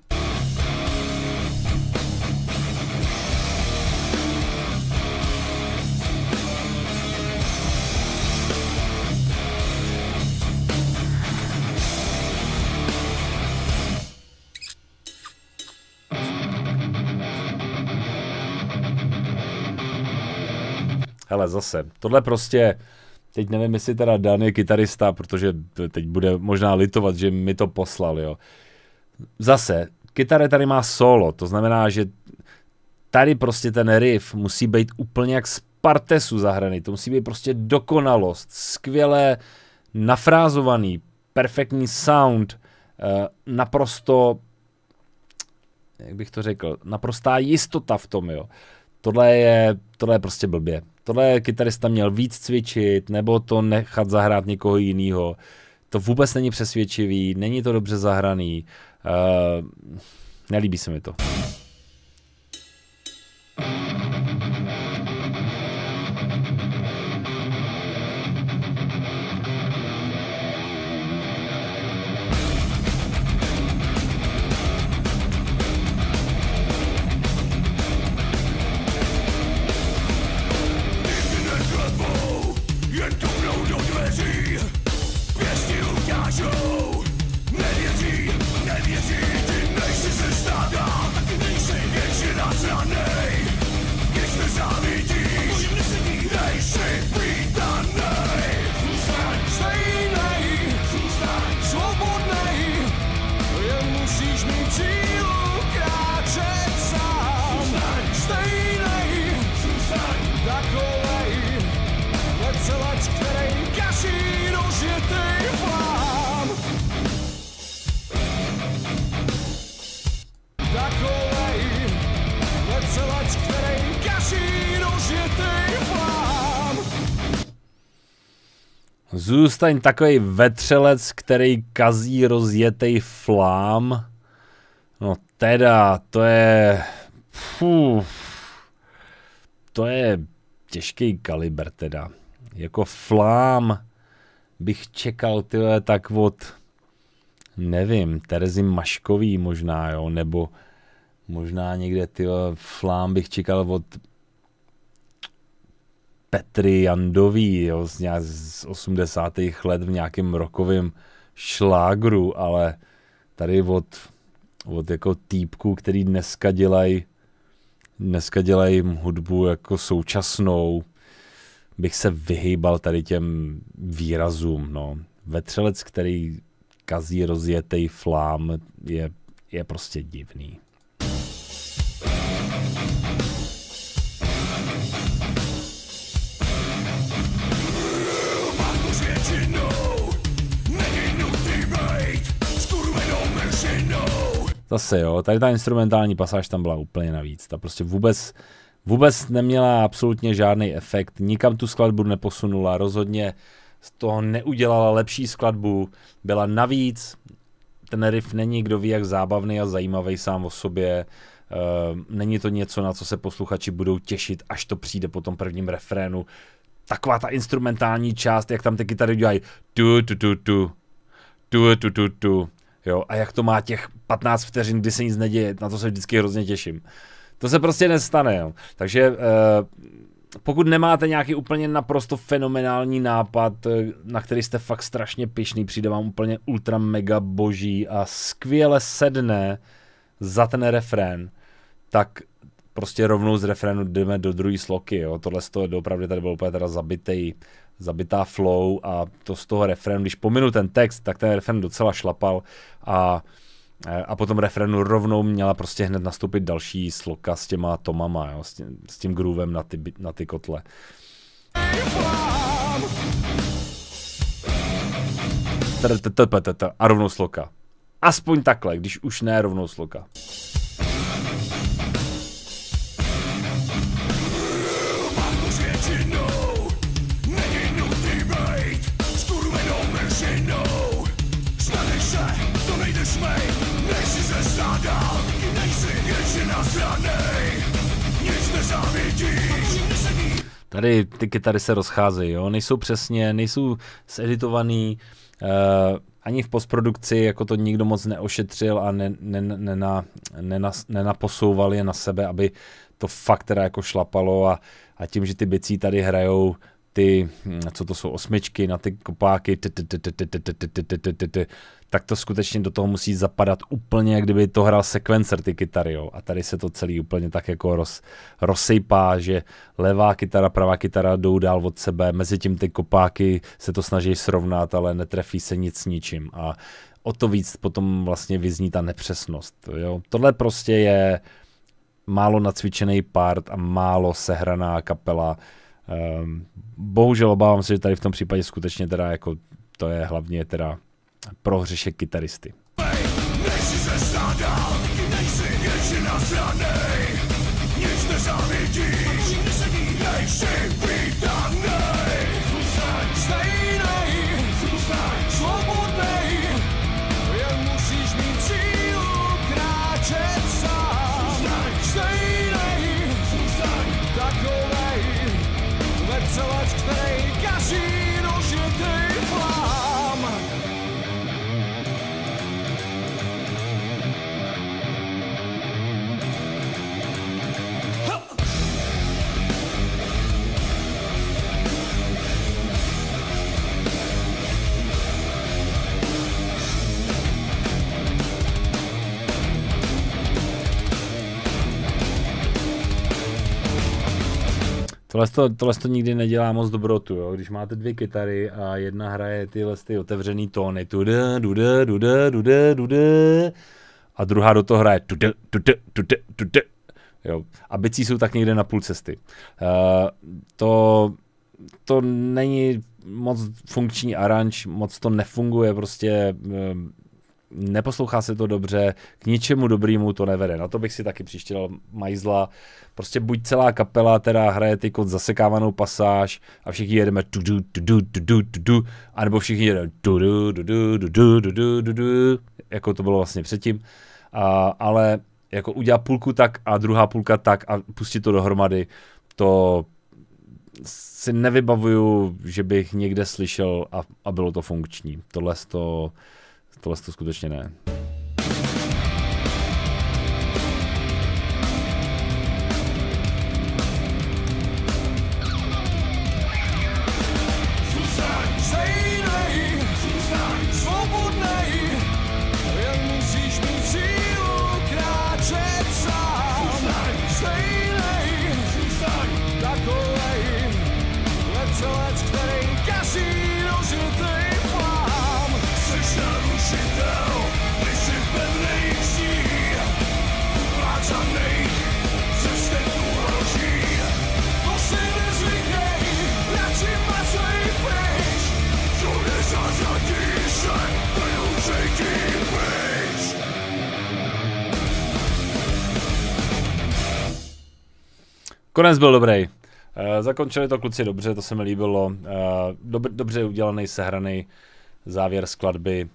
Hele, zase, tohle prostě, teď nevím, jestli teda Dan je kytarista, protože teď bude možná litovat, že mi to poslal, jo. Zase, kytara tady má solo, to znamená, že tady prostě ten riff musí být úplně jak z partesu zahraný, to musí být prostě dokonalost, skvěle nafrázovaný, perfektní sound, naprosto, jak bych to řekl, naprostá jistota v tom, jo. Tohle je prostě blbě. Tohle kytarista měl víc cvičit, nebo to nechat zahrát někoho jiného. To vůbec není přesvědčivý, není to dobře zahraný. Nelíbí se mi to. Zůstaň takovej vetřelec, který kazí rozjetej flám. No teda, to je... to je těžký kaliber teda. Jako flám bych čekal tyhle tak od... nevím, Terezy Maškový možná, jo, nebo možná někde tyhle flám bych čekal od Petry Jandový, jo, z 80. let v nějakém rockovém šlágru, ale tady od jako týpků, který dneska dělají hudbu jako současnou, bych se vyhýbal tady těm výrazům, no. Vetřelec, který kazí rozjetej flám, je prostě divný. Zase jo, tady ta instrumentální pasáž tam byla úplně navíc. Ta prostě vůbec neměla absolutně žádný efekt, nikam tu skladbu neposunula, rozhodně z toho neudělala lepší skladbu, byla navíc, ten riff není kdo ví jak zábavný a zajímavý sám o sobě, není to něco, na co se posluchači budou těšit, až to přijde po tom prvním refrénu. Taková ta instrumentální část, jak tam ty kytary dělají tu. Jo, a jak to má těch 15 vteřin, kdy se nic neděje, na to se vždycky hrozně těším. To se prostě nestane, jo. Takže pokud nemáte nějaký úplně naprosto fenomenální nápad, na který jste fakt strašně pyšný, přijde vám úplně ultra mega boží a skvěle sedne za ten refrén, tak prostě rovnou z refrénu jdeme do druhé sloky, jo. Tohle je opravdu tady bylo úplně teda zabitá flow a to z toho refrénu, když pominu ten text, tak ten refrén docela šlapal a potom refrénu rovnou měla prostě hned nastoupit další sloka s těma tomama, jo, s tím groovem na ty kotle. A rovnou sloka. Aspoň takhle, když už ne rovnou sloka. Tady ty kytary se rozcházejí, jo? Nejsou zeditovaný, ani v postprodukci, jako to nikdo moc neošetřil a nenaposouval je na sebe, aby to fakt teda jako šlapalo a tím, že ty bicí tady hrajou ty, co to jsou, osmičky na ty kopáky, tak to skutečně do toho musí zapadat úplně, jak kdyby to hrál sekvencer ty kytary, jo. A tady se to celý úplně tak jako rozsejpá, že levá kytara, pravá kytara jdou dál od sebe, mezi tím ty kopáky se to snaží srovnat, ale netrefí se nic s ničím a o to víc potom vlastně vyzní ta nepřesnost, jo. Tohle prostě je málo nacvičený part a málo sehraná kapela. Bohužel obávám se, že tady v tom případě skutečně teda jako to je hlavně teda prohřešek kytaristy. Tohle to nikdy nedělá moc dobrotu, jo? Když máte dvě kytary a jedna hraje tyhle ty otevřený tóny, a druhá do toho hraje jo? A bicí jsou tak někde na půl cesty. To není moc funkční aranž, moc to nefunguje, prostě neposlouchá se to dobře, k ničemu dobrýmu to nevede. Na to bych si taky příště dal Majzla. Prostě buď celá kapela teda hraje ty zasekávanou pasáž a všichni jedeme anebo všichni jedeme jako to bylo vlastně předtím. Ale jako udělat půlku tak a druhá půlka tak a pustit to dohromady, to si nevybavuju, že bych někde slyšel a bylo to funkční. Tohle to skutečně ne. Konec byl dobrý. Zakončili to kluci dobře, to se mi líbilo. Dobře udělaný, sehraný závěr skladby.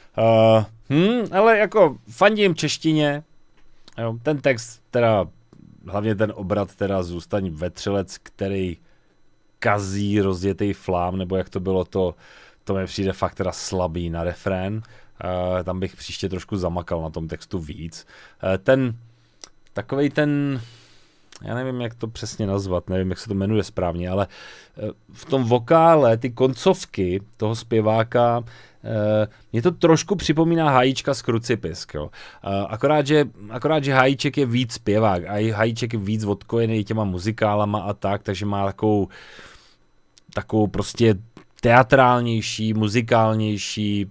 Ale jako fandím češtině. Jo, ten text teda, hlavně ten obrat teda Zůstaň vetřelec, který kazí rozjetý flám, nebo jak to bylo, to mi přijde fakt teda slabý na refrén. Tam bych příště trošku zamakal na tom textu víc. Takovej ten, já nevím, jak to přesně nazvat, nevím, jak se to jmenuje správně, ale v tom vokále, ty koncovky toho zpěváka, mě to trošku připomíná Hajíčka z Krucipisk, jo. Akorát, že Hajíček je víc zpěvák a Hajíček je víc odkojený těma muzikálama a tak, takže má takovou prostě teatrálnější, muzikálnější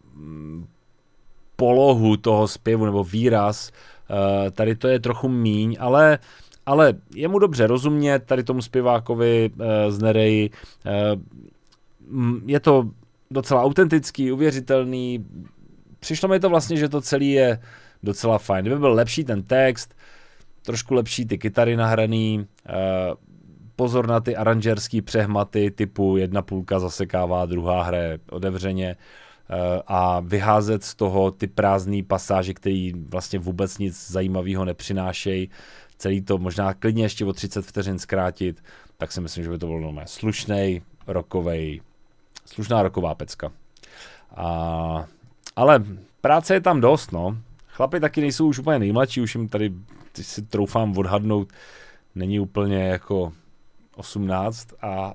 polohu toho zpěvu nebo výraz. Tady to je trochu míň, ale je mu dobře rozumět tady tomu zpěvákovi z Nereji. Je to docela autentický, uvěřitelný. Přišlo mi to vlastně, že to celý je docela fajn. Kdyby byl lepší ten text, trošku lepší ty kytary nahraný, pozor na ty aranžerský přehmaty typu jedna půlka zasekává, druhá hraje otevřeně a vyházet z toho ty prázdné pasáže, které vlastně vůbec nic zajímavého nepřinášejí. Celý to možná klidně ještě o 30 vteřin zkrátit, tak si myslím, že by to bylo slušná roková pecka. Ale práce je tam dost, no. Chlapi taky nejsou už úplně nejmladší, už jim tady si troufám odhadnout, není úplně jako 18 a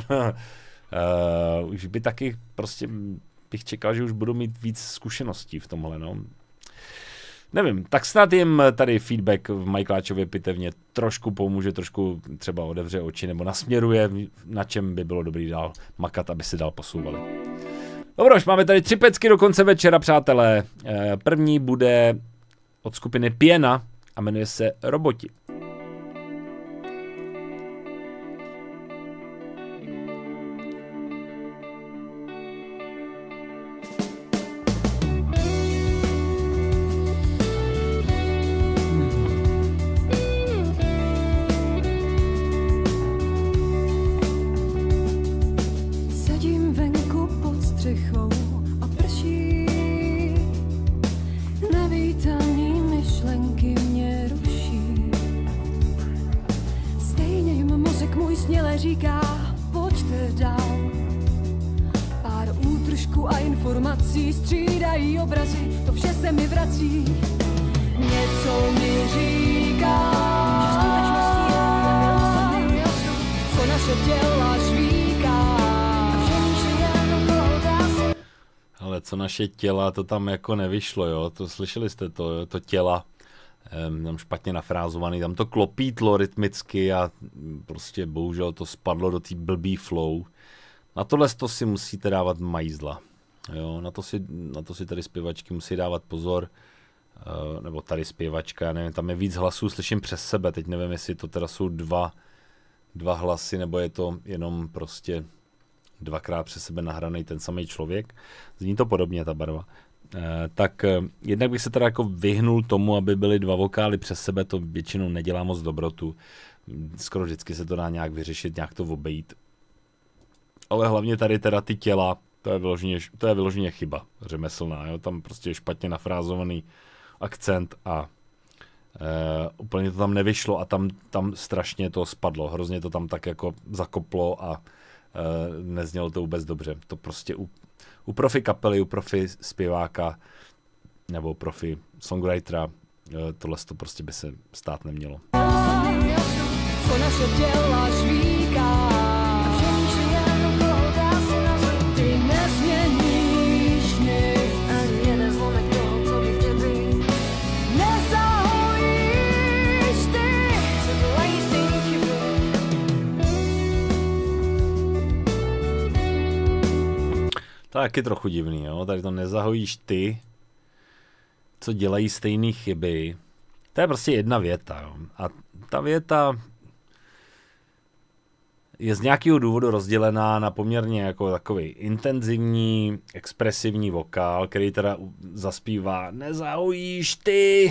už by taky prostě bych čekal, že už budou mít víc zkušeností v tomhle, no. Nevím, tak snad jim tady feedback v Michaeláčově pitevně trošku pomůže, trošku třeba otevře oči nebo nasměruje, na čem by bylo dobrý dál makat, aby si dál posouvali. Dobrož, máme tady 3 pecky do konce večera, přátelé. První bude od skupiny Pěna a jmenuje se Roboti. Naše těla, to tam jako nevyšlo, jo, to slyšeli jste to těla, tam špatně nafrázovaný, tam to klopítlo rytmicky a prostě bohužel to spadlo do té blbý flow. Na tohle to si musíte dávat majzla, jo, na to si tady zpěvačky musí dávat pozor, nebo tady zpěvačka, nevím, tam je víc hlasů, slyším přes sebe, teď nevím, jestli to teda jsou dva hlasy, nebo je to jenom prostě dvakrát přes sebe nahraný ten samý člověk. Zní to podobně, ta barva. tak jednak bych se teda jako vyhnul tomu, aby byly dva vokály přes sebe, to většinou nedělá moc dobrotu. Skoro vždycky se to dá nějak vyřešit, nějak to obejít. Ale hlavně tady teda ty těla, to je vyloženě chyba řemeslná, jo? Tam prostě je špatně nafrázovaný akcent a úplně to tam nevyšlo a tam strašně to spadlo, hrozně to tam tak jako zakoplo a neznělo to vůbec dobře. To prostě u profi kapely, u profi zpěváka nebo profi songwritera tohle to prostě by se stát nemělo. Co naše těla žvíká, přemýšlím okolo dásy na zem. Ty nezměníš nic, ani jeden zlomek toho, co by v těbi. Nezahojíš ty, co dělají stejný chyby. To je taky trochu divný, jo? Tady to nezahojíš ty, co dělají stejné chyby. To je prostě jedna věta, jo? A ta věta je z nějakého důvodu rozdělená na poměrně jako takový intenzivní, expresivní vokál, který teda zaspívá nezahojíš ty.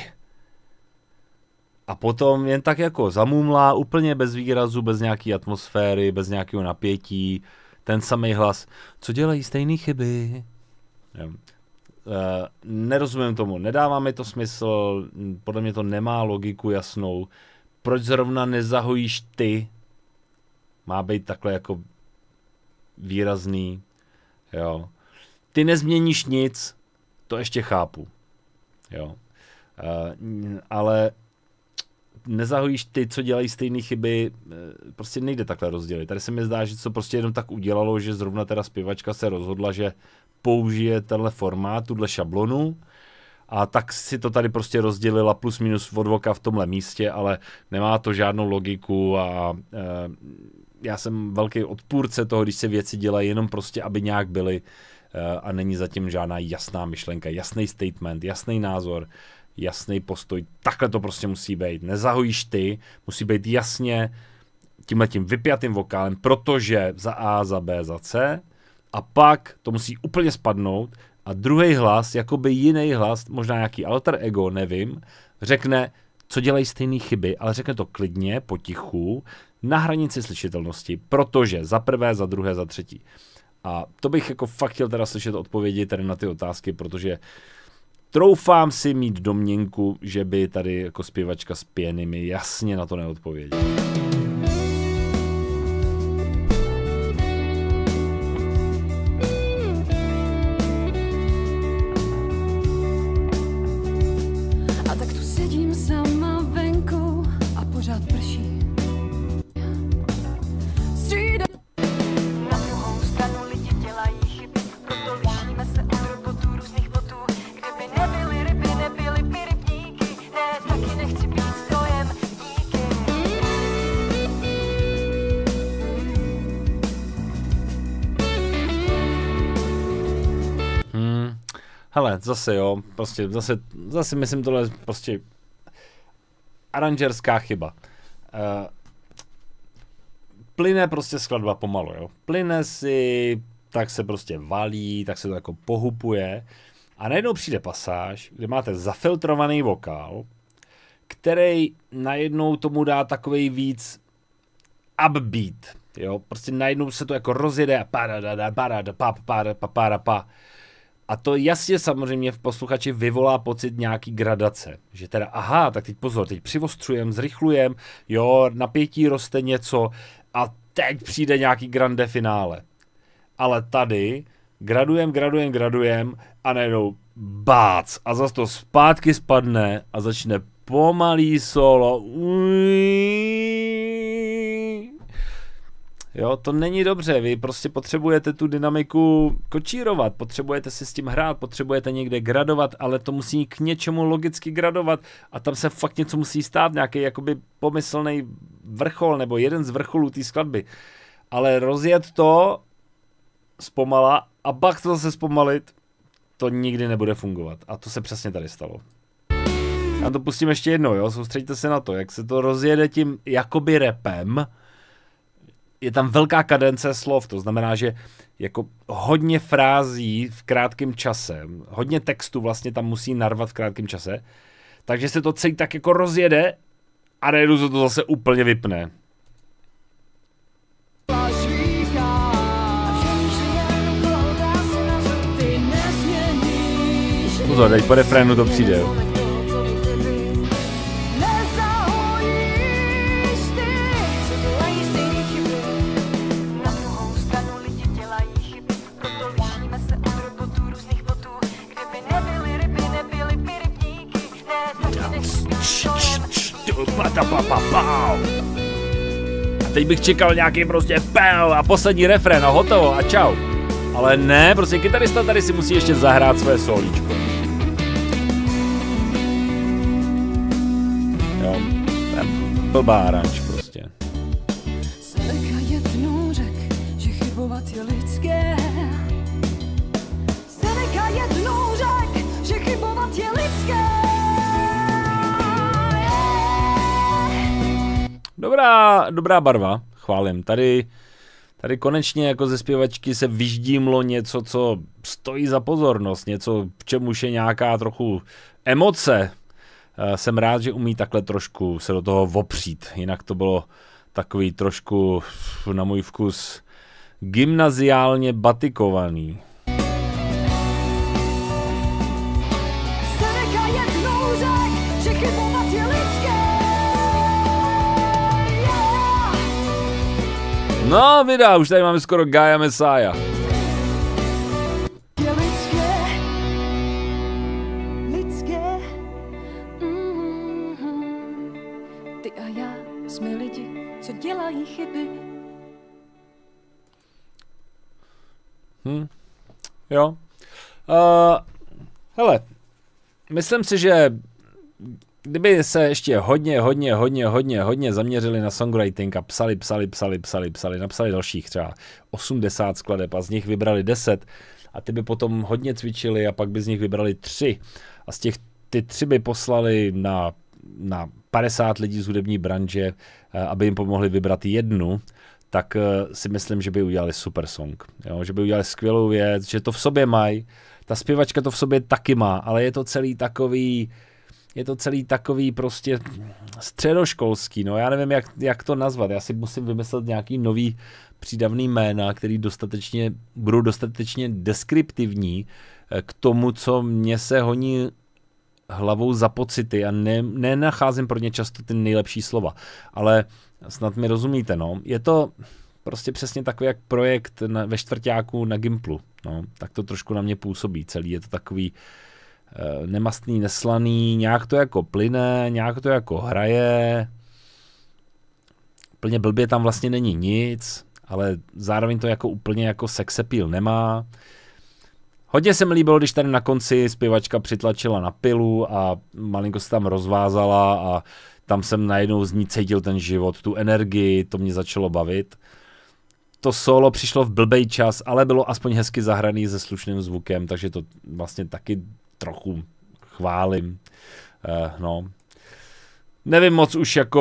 A potom jen tak jako zamumlá, úplně bez výrazu, bez nějaké atmosféry, bez nějakého napětí, ten samý hlas, co dělají stejné chyby. Nerozumím tomu, nedává mi to smysl, podle mě to nemá logiku jasnou. Proč zrovna nezahojíš ty? Má být takhle jako výrazný, jo. Ty nezměníš nic, to ještě chápu, jo. Ale nezahojíš ty, co dělají stejné chyby, prostě nejde takhle rozdělit. Tady se mi zdá, že to prostě jenom tak udělalo, že zrovna teda zpěvačka se rozhodla, že použije tenhle formát, tuhle šablonu, a tak si to tady prostě rozdělila plus minus od voka v tomhle místě, ale nemá to žádnou logiku a já jsem velký odpůrce toho, když se věci dělají jenom prostě, aby nějak byly a není zatím žádná jasná myšlenka, jasný statement, jasný názor, jasný postoj. Takhle to prostě musí být. Nezahojíš ty, musí být jasně tímhletím vypjatým vokálem, protože za A, za B, za C a pak to musí úplně spadnout a druhý hlas, jakoby jiný hlas, možná nějaký alter ego, nevím, řekne, co dělají stejné chyby, ale řekne to klidně, potichu, na hranici slyšitelnosti, protože za prvé, za druhé, za třetí. A to bych jako fakt chtěl teda slyšet odpovědi tady na ty otázky, protože troufám si mít domněnku, že by tady jako zpěvačka s pianými jasně na to neodpověděla. A tak tu sedím sama venku a pořád prší. Na druhou stranu lidi dělají chyby, proto lišíme se od robotů různých botů. Kdyby nebyly ryby, nebyly by rybníky, ne, taky nechci být strojem, díky. Hele, zase jo, prostě zase myslím tohle prostě aranžerská chyba. Plyne prostě skladba pomalu, jo. Plyne si, tak se prostě valí, tak se to jako pohupuje a najednou přijde pasáž, kde máte zafiltrovaný vokál, který najednou tomu dá takovej víc upbeat, jo. Prostě najednou se to jako rozjede a a to jasně samozřejmě v posluchači vyvolá pocit nějaký gradace. Že teda, aha, tak teď pozor, teď přivostřujem, zrychlujem, jo, napětí roste něco a teď přijde nějaký grande finále. Ale tady gradujem a najednou bác a zase to zpátky spadne a začne pomalý solo. Jo, to není dobře, vy prostě potřebujete tu dynamiku kočírovat, potřebujete si s tím hrát, potřebujete někde gradovat, ale to musí k něčemu logicky gradovat a tam se fakt něco musí stát, nějaký jakoby pomyslný vrchol nebo jeden z vrcholů té skladby. Ale rozjet to zpomala a pak to zase zpomalit, to nikdy nebude fungovat. A to se přesně tady stalo. Já to pustím ještě jednou, jo, soustřeďte se na to, jak se to rozjede tím jakoby rapem, je tam velká kadence slov, to znamená, že jako hodně frází v krátkém čase, hodně textu vlastně tam musí narvat v krátkém čase, takže se to celý tak jako rozjede a najednou se to zase úplně vypne. Pozor, teď po refrénu to přijde. A teď bych čekal nějaký prostě pel a poslední refrén a hotovo a čau. Ale ne, prostě kytarista tady si musí ještě zahrát své solíčko. Jo, to je blbá aranž prostě. Seneca jednou řek, že chybovat je lidské. Seneca jednou řek, že chybovat je lidské. Dobrá barva, chválím. Tady konečně jako ze zpěvačky se vyždímlo něco, co stojí za pozornost, něco, v čemuž je nějaká trochu emoce. Jsem rád, že umí takhle trošku se do toho opřít, jinak to bylo takový trošku na můj vkus gymnaziálně batikovaný. Seneca jednou řek, že chybovat je lidské. No, vydá, už tady máme skoro Gaia Messiah. Je lidské, lidské. Ty a já jsme lidi, co dělají chyby. Jo. Hele, myslím si, že kdyby se ještě hodně zaměřili na songwriting a psali, napsali dalších třeba 80 skladeb a z nich vybrali 10 a ty by potom hodně cvičili a pak by z nich vybrali 3 a z těch ty 3 by poslali na 50 lidí z hudební branže, aby jim pomohli vybrat jednu, tak si myslím, že by udělali super song. Jo? Že by udělali skvělou věc, že to v sobě mají. Ta zpěvačka to v sobě taky má, ale je to celý takový prostě středoškolský, no já nevím, jak to nazvat, já si musím vymyslet nějaký nový přídavný jména, který budou dostatečně deskriptivní k tomu, co mě se honí hlavou za pocity a nenacházím pro ně často ty nejlepší slova, ale snad mi rozumíte, no, je to prostě přesně takový jak projekt ve čtvrťáku na Gimplu, no, tak to trošku na mě působí celý, je to takový nemastný, neslaný, nějak to jako plyne, nějak to jako hraje, úplně blbě tam vlastně není nic, ale zároveň to jako úplně jako sex appeal nemá. Hodně se mi líbilo, když tady na konci zpěvačka přitlačila na pilu a malinko se tam rozvázala a tam jsem najednou z ní cítil ten život, tu energii, to mě začalo bavit. To solo přišlo v blbej čas, ale bylo aspoň hezky zahraný se slušným zvukem, takže to vlastně taky trochu chválím. No. Nevím moc,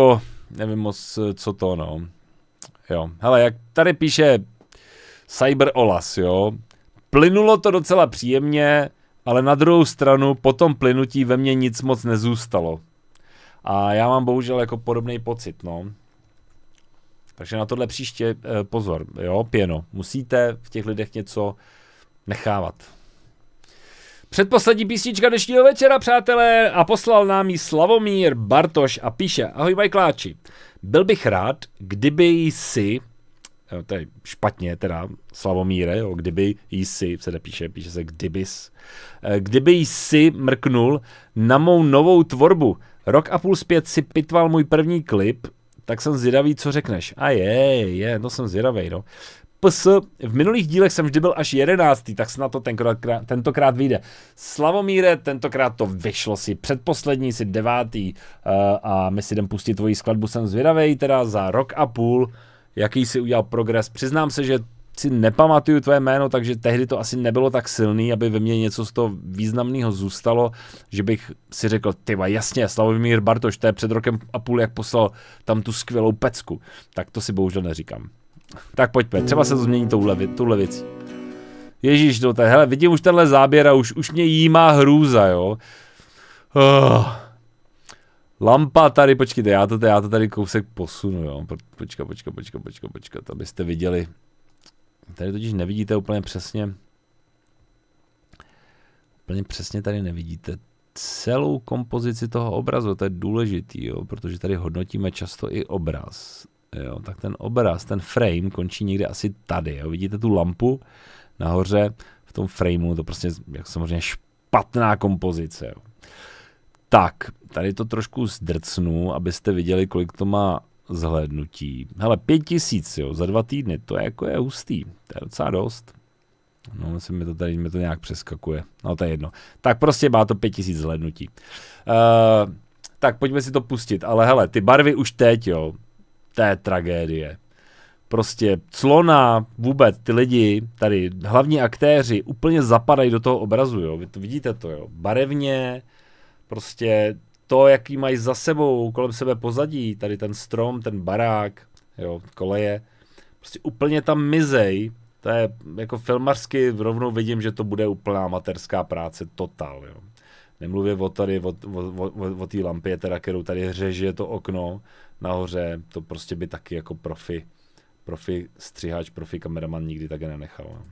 co to, no. Jo. Hele, jak tady píše Cyber Olas, jo. Plynulo to docela příjemně, ale na druhou stranu po tom plynutí ve mně nic moc nezůstalo. A já mám bohužel jako podobný pocit, no. Takže na tohle příště pozor, jo, pěno. Musíte v těch lidech něco nechávat. Předposlední písnička dnešního večera, přátelé, a poslal nám ji Slavomír Bartoš a píše: Ahoj Majkláči, byl bych rád, kdyby jsi, to je špatně teda, Slavomíre, jo, kdyby jsi, se nepíše, píše se kdybys, kdyby jsi mrknul na mou novou tvorbu. Rok a půl zpět si pitval můj první klip, tak jsem zvědavý, co řekneš. A to jsem zvědavej, no. V minulých dílech jsem vždy byl až 11, tak se na to tentokrát vyjde. Slavomíre, tentokrát to vyšlo si předposlední, si 9. A my si jdem pustit tvoji skladbu, jsem zvědavej, teda za rok a půl, jaký si udělal progres. Přiznám se, že si nepamatuju tvoje jméno, takže tehdy to asi nebylo tak silný, aby ve mně něco z toho významného zůstalo, že bych si řekl, tyva, jasně, Slavomír Bartoš, to je před rokem a půl, jak poslal tam tu skvělou pecku. Tak to si bohužel neříkám. Tak pojďme, třeba se to změní touhle věcí. Ježíš, no tak, hele, vidím už tenhle záběr a už mě jímá hrůza, jo. Lampa tady, počkejte, já to tady kousek posunu, jo. Počkat, abyste viděli. Tady totiž nevidíte úplně přesně. Úplně přesně tady nevidíte celou kompozici toho obrazu, to je důležitý, jo, protože tady hodnotíme často i obraz. Jo, tak ten obraz, ten frame končí někde asi tady, jo. Vidíte tu lampu nahoře v tom frameu, to prostě jak samozřejmě špatná kompozice, jo. Tak, tady to trošku zdrcnu, abyste viděli, kolik to má zhlédnutí. Hele, 5000, jo, za 2 týdny, to je jako je hustý, to je docela dost. No, myslím, mi to nějak přeskakuje. No, to je jedno. Tak prostě má to 5000 zhlédnutí. Tak pojďme si to pustit, ale hele, ty barvy už teď, jo, to je tragédie. Prostě clona, vůbec ty lidi, tady hlavní aktéři úplně zapadají do toho obrazu, jo, vy to vidíte to, jo, barevně, prostě to, jaký mají za sebou, kolem sebe pozadí, tady ten strom, ten barák, jo, koleje, prostě úplně tam mizej, to je jako filmařsky rovnou vidím, že to bude úplná amatérská práce, totál, jo. Nemluvím o té lampě, teda, kterou tady řeže to okno nahoře, to prostě by taky jako profi střihač, profi kameraman nikdy také nenechal. Jo.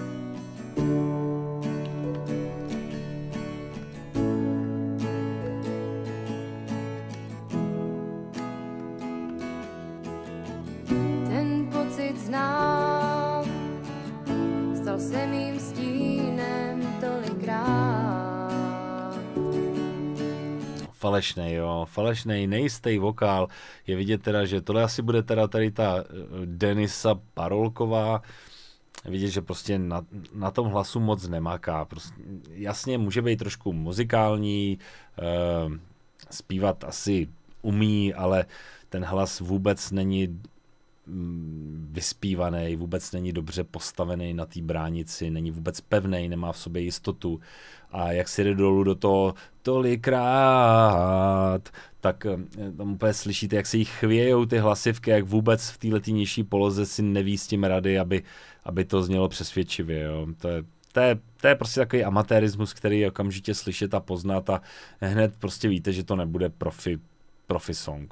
Znám, stal se mým stínem tolikrát. Falešnej, jo, falešnej, nejistý vokál. Je vidět teda, že tohle asi bude teda tady ta Denisa Parolková. Vidět, že prostě na tom hlasu moc nemaká. Prostě, jasně, může být trošku muzikální, zpívat asi umí, ale ten hlas vůbec není vyspívaný, vůbec není dobře postavený na té bránici, není vůbec pevný, nemá v sobě jistotu a jak si jde dolů do toho tolikrát, tak tam úplně slyšíte, jak se jí chvějou ty hlasivky, jak vůbec v této nižší poloze si neví s tím rady, aby to znělo přesvědčivě. Jo. To je prostě takový amatérismus, který je okamžitě slyšet a poznat a hned prostě víte, že to nebude profi song.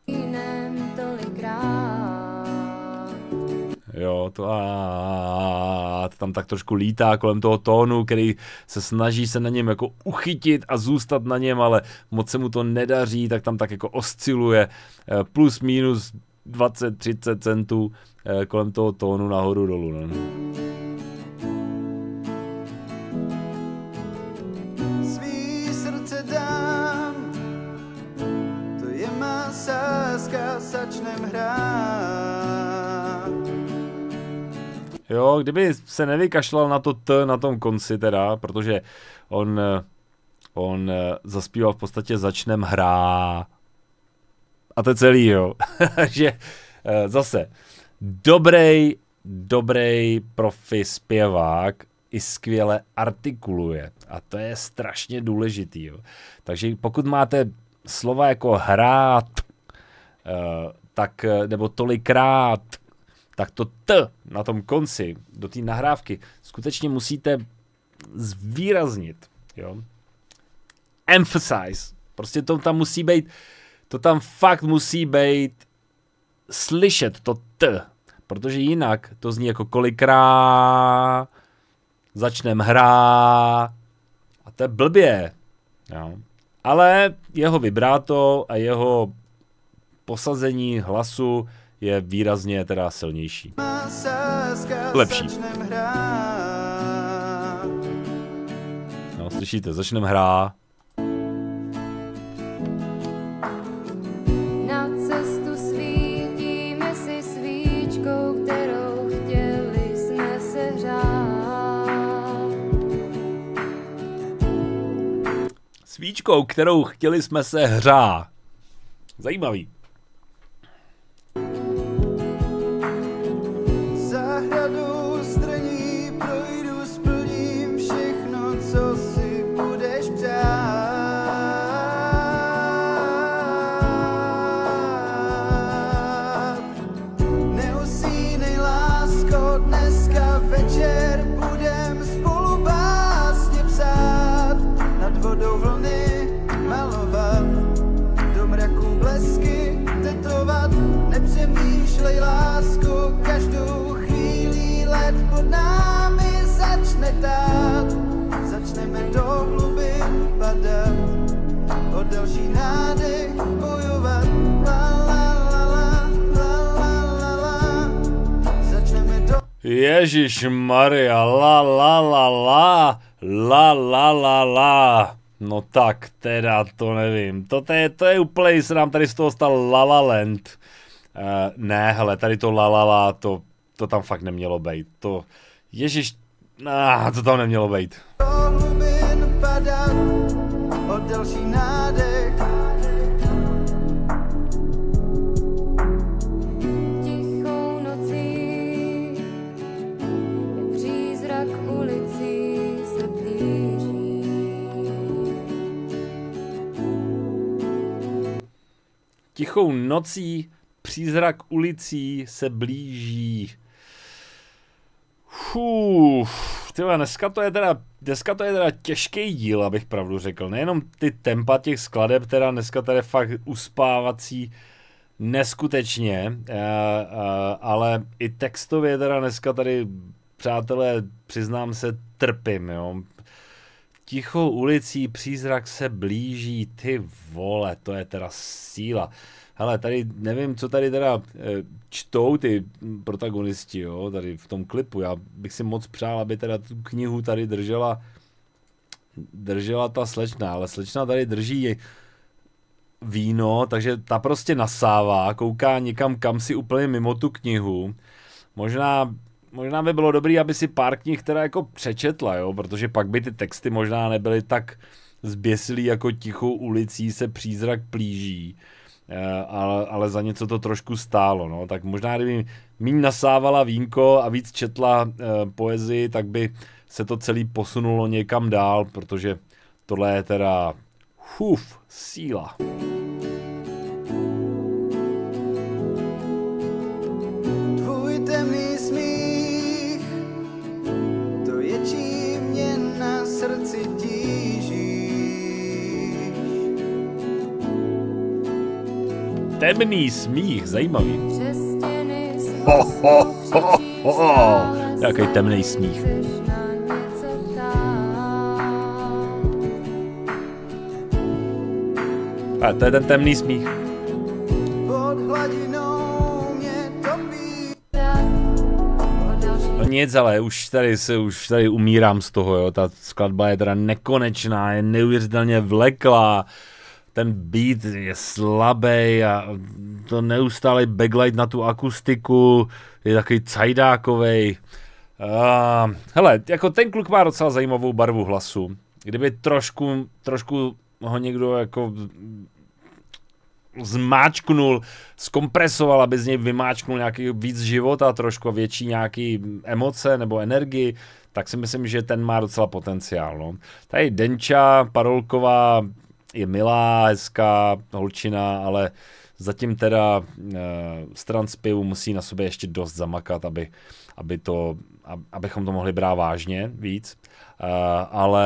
Jo, to tam tak trošku lítá kolem toho tónu, který se snaží se na něm jako uchytit a zůstat na něm, ale moc se mu to nedaří, tak tam tak jako osciluje plus minus 20-30 centů kolem toho tónu nahoru dolů. No. Svý srdce dám, to je má sázka, začnem hrát. Jo, kdyby se nevykašlal na to T na tom konci teda, protože on zaspíval v podstatě začnem hrát. A to je celý, jo. Takže zase dobrý profi zpěvák i skvěle artikuluje. A to je strašně důležitý, jo. Takže pokud máte slova jako hrát, tak, nebo tolikrát, tak to T na tom konci, do té nahrávky, skutečně musíte zvýraznit, jo. Emphasize. Prostě to tam musí být, to tam fakt musí být slyšet to T, protože jinak to zní jako kolikrát začnem hrát a to je blbě, jo. Ale jeho vibráto a jeho posazení hlasu je výrazně teda silnější. Lepší. No, slyšíte, začneme hrát. Na cestu svítíme si svíčkou, kterou chtěli jsme sehřát. Svíčkou, kterou chtěli jsme se hřát. Zajímavý. Zahradou strní projdu, splním všechno, co si budeš přát. Neusínej Myšlej lásku, každou chvíli let pod námi začne tát. Začneme do hlubin padat, o další nádech bojovat. Začneme do... Ježišmarja, la. No tak teda to nevím. To je úplně, se nám tady z toho stal La La Land. Ne, hele, tady to la, to tam fakt nemělo být. To, ježiš, to tam nemělo být. Do hlubin padat, o další nádech. Tichou nocí, jak přízrak ulicí se blíží. Tichou nocí přízrak ulicí se blíží. Tyhle, dneska to je teda těžký díl, abych pravdu řekl. Nejenom ty tempa těch skladeb, teda dneska tady fakt uspávací neskutečně, ale i textově teda dneska tady, přátelé, přiznám se, trpím, jo. Tichou ulicí přízrak se blíží, ty vole, to je teda síla. Hele, tady nevím, co tady teda čtou ty protagonisti, jo, tady v tom klipu. Já bych si moc přál, aby teda tu knihu tady držela ta slečna, ale slečna tady drží víno, takže ta prostě nasává, kouká někam kam si úplně mimo tu knihu. Možná by bylo dobré, aby si pár knih teda jako přečetla, jo, protože pak by ty texty možná nebyly tak zběsilý jako tichou ulicí se přízrak plíží. Ale za něco to trošku stálo, no, tak možná kdyby míň nasávala vínko a víc četla poezii, tak by se to celý posunulo někam dál, protože tohle je teda síla. Tvůj temný smích, to je čím mě na srdci tíží. Temný smích, zajímavý. Přes stěny Jaký temný smích. chceš na něco ptát. A to je ten temný smích. Pod hladinou mě topí. No nic, ale už tady umírám z toho, jo. Ta skladba je teda nekonečná, je neuvěřitelně vleklá. Ten beat je slabý a to neustálý backlight na tu akustiku je takový cajdákovej. Hele, jako ten kluk má docela zajímavou barvu hlasu. Kdyby trošku ho někdo jako zmáčknul, zkompresoval, aby z něj vymáčknul nějaký víc života, trošku větší nějaký emoce nebo energii, tak si myslím, že ten má docela potenciál. No. Tady Denča Parolková je milá, hezká holčina, ale zatím teda stran zpěvu musí na sobě ještě dost zamakat, abychom to mohli brát vážně víc. Ale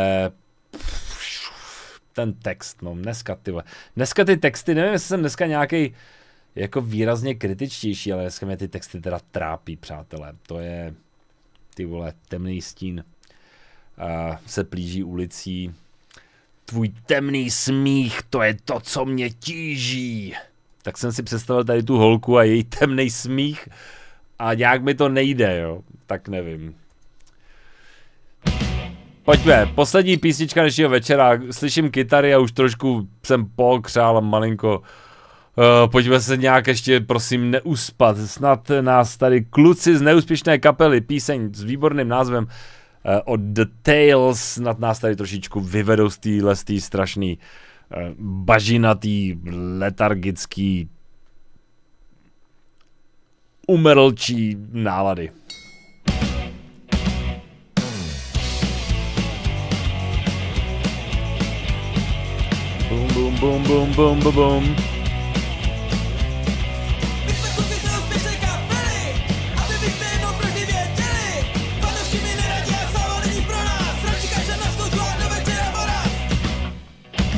ten text, no dneska ty texty, nevím, jestli jsem dneska nějaký jako výrazně kritičtější, ale dneska mě ty texty teda trápí, přátelé. To je, ty vole, temný stín se plíží ulicí. Tvůj temný smích, to je to, co mě tíží. Tak jsem si představil tady tu holku a její temný smích a nějak mi to nejde, jo. Tak nevím. Pojďme, poslední písnička dnešního večera. Slyším kytary a už trošku jsem pokřál malinko. Pojďme se nějak ještě, prosím, neuspat. Snad nás tady kluci z neúspěšné kapely, píseň s výborným názvem od The Tales, snad nás tady trošičku vyvedou z téhle strašný bažinatý, letargický, umrlčí nálady. Bum, bum, bum, bum, bum, bum, bum.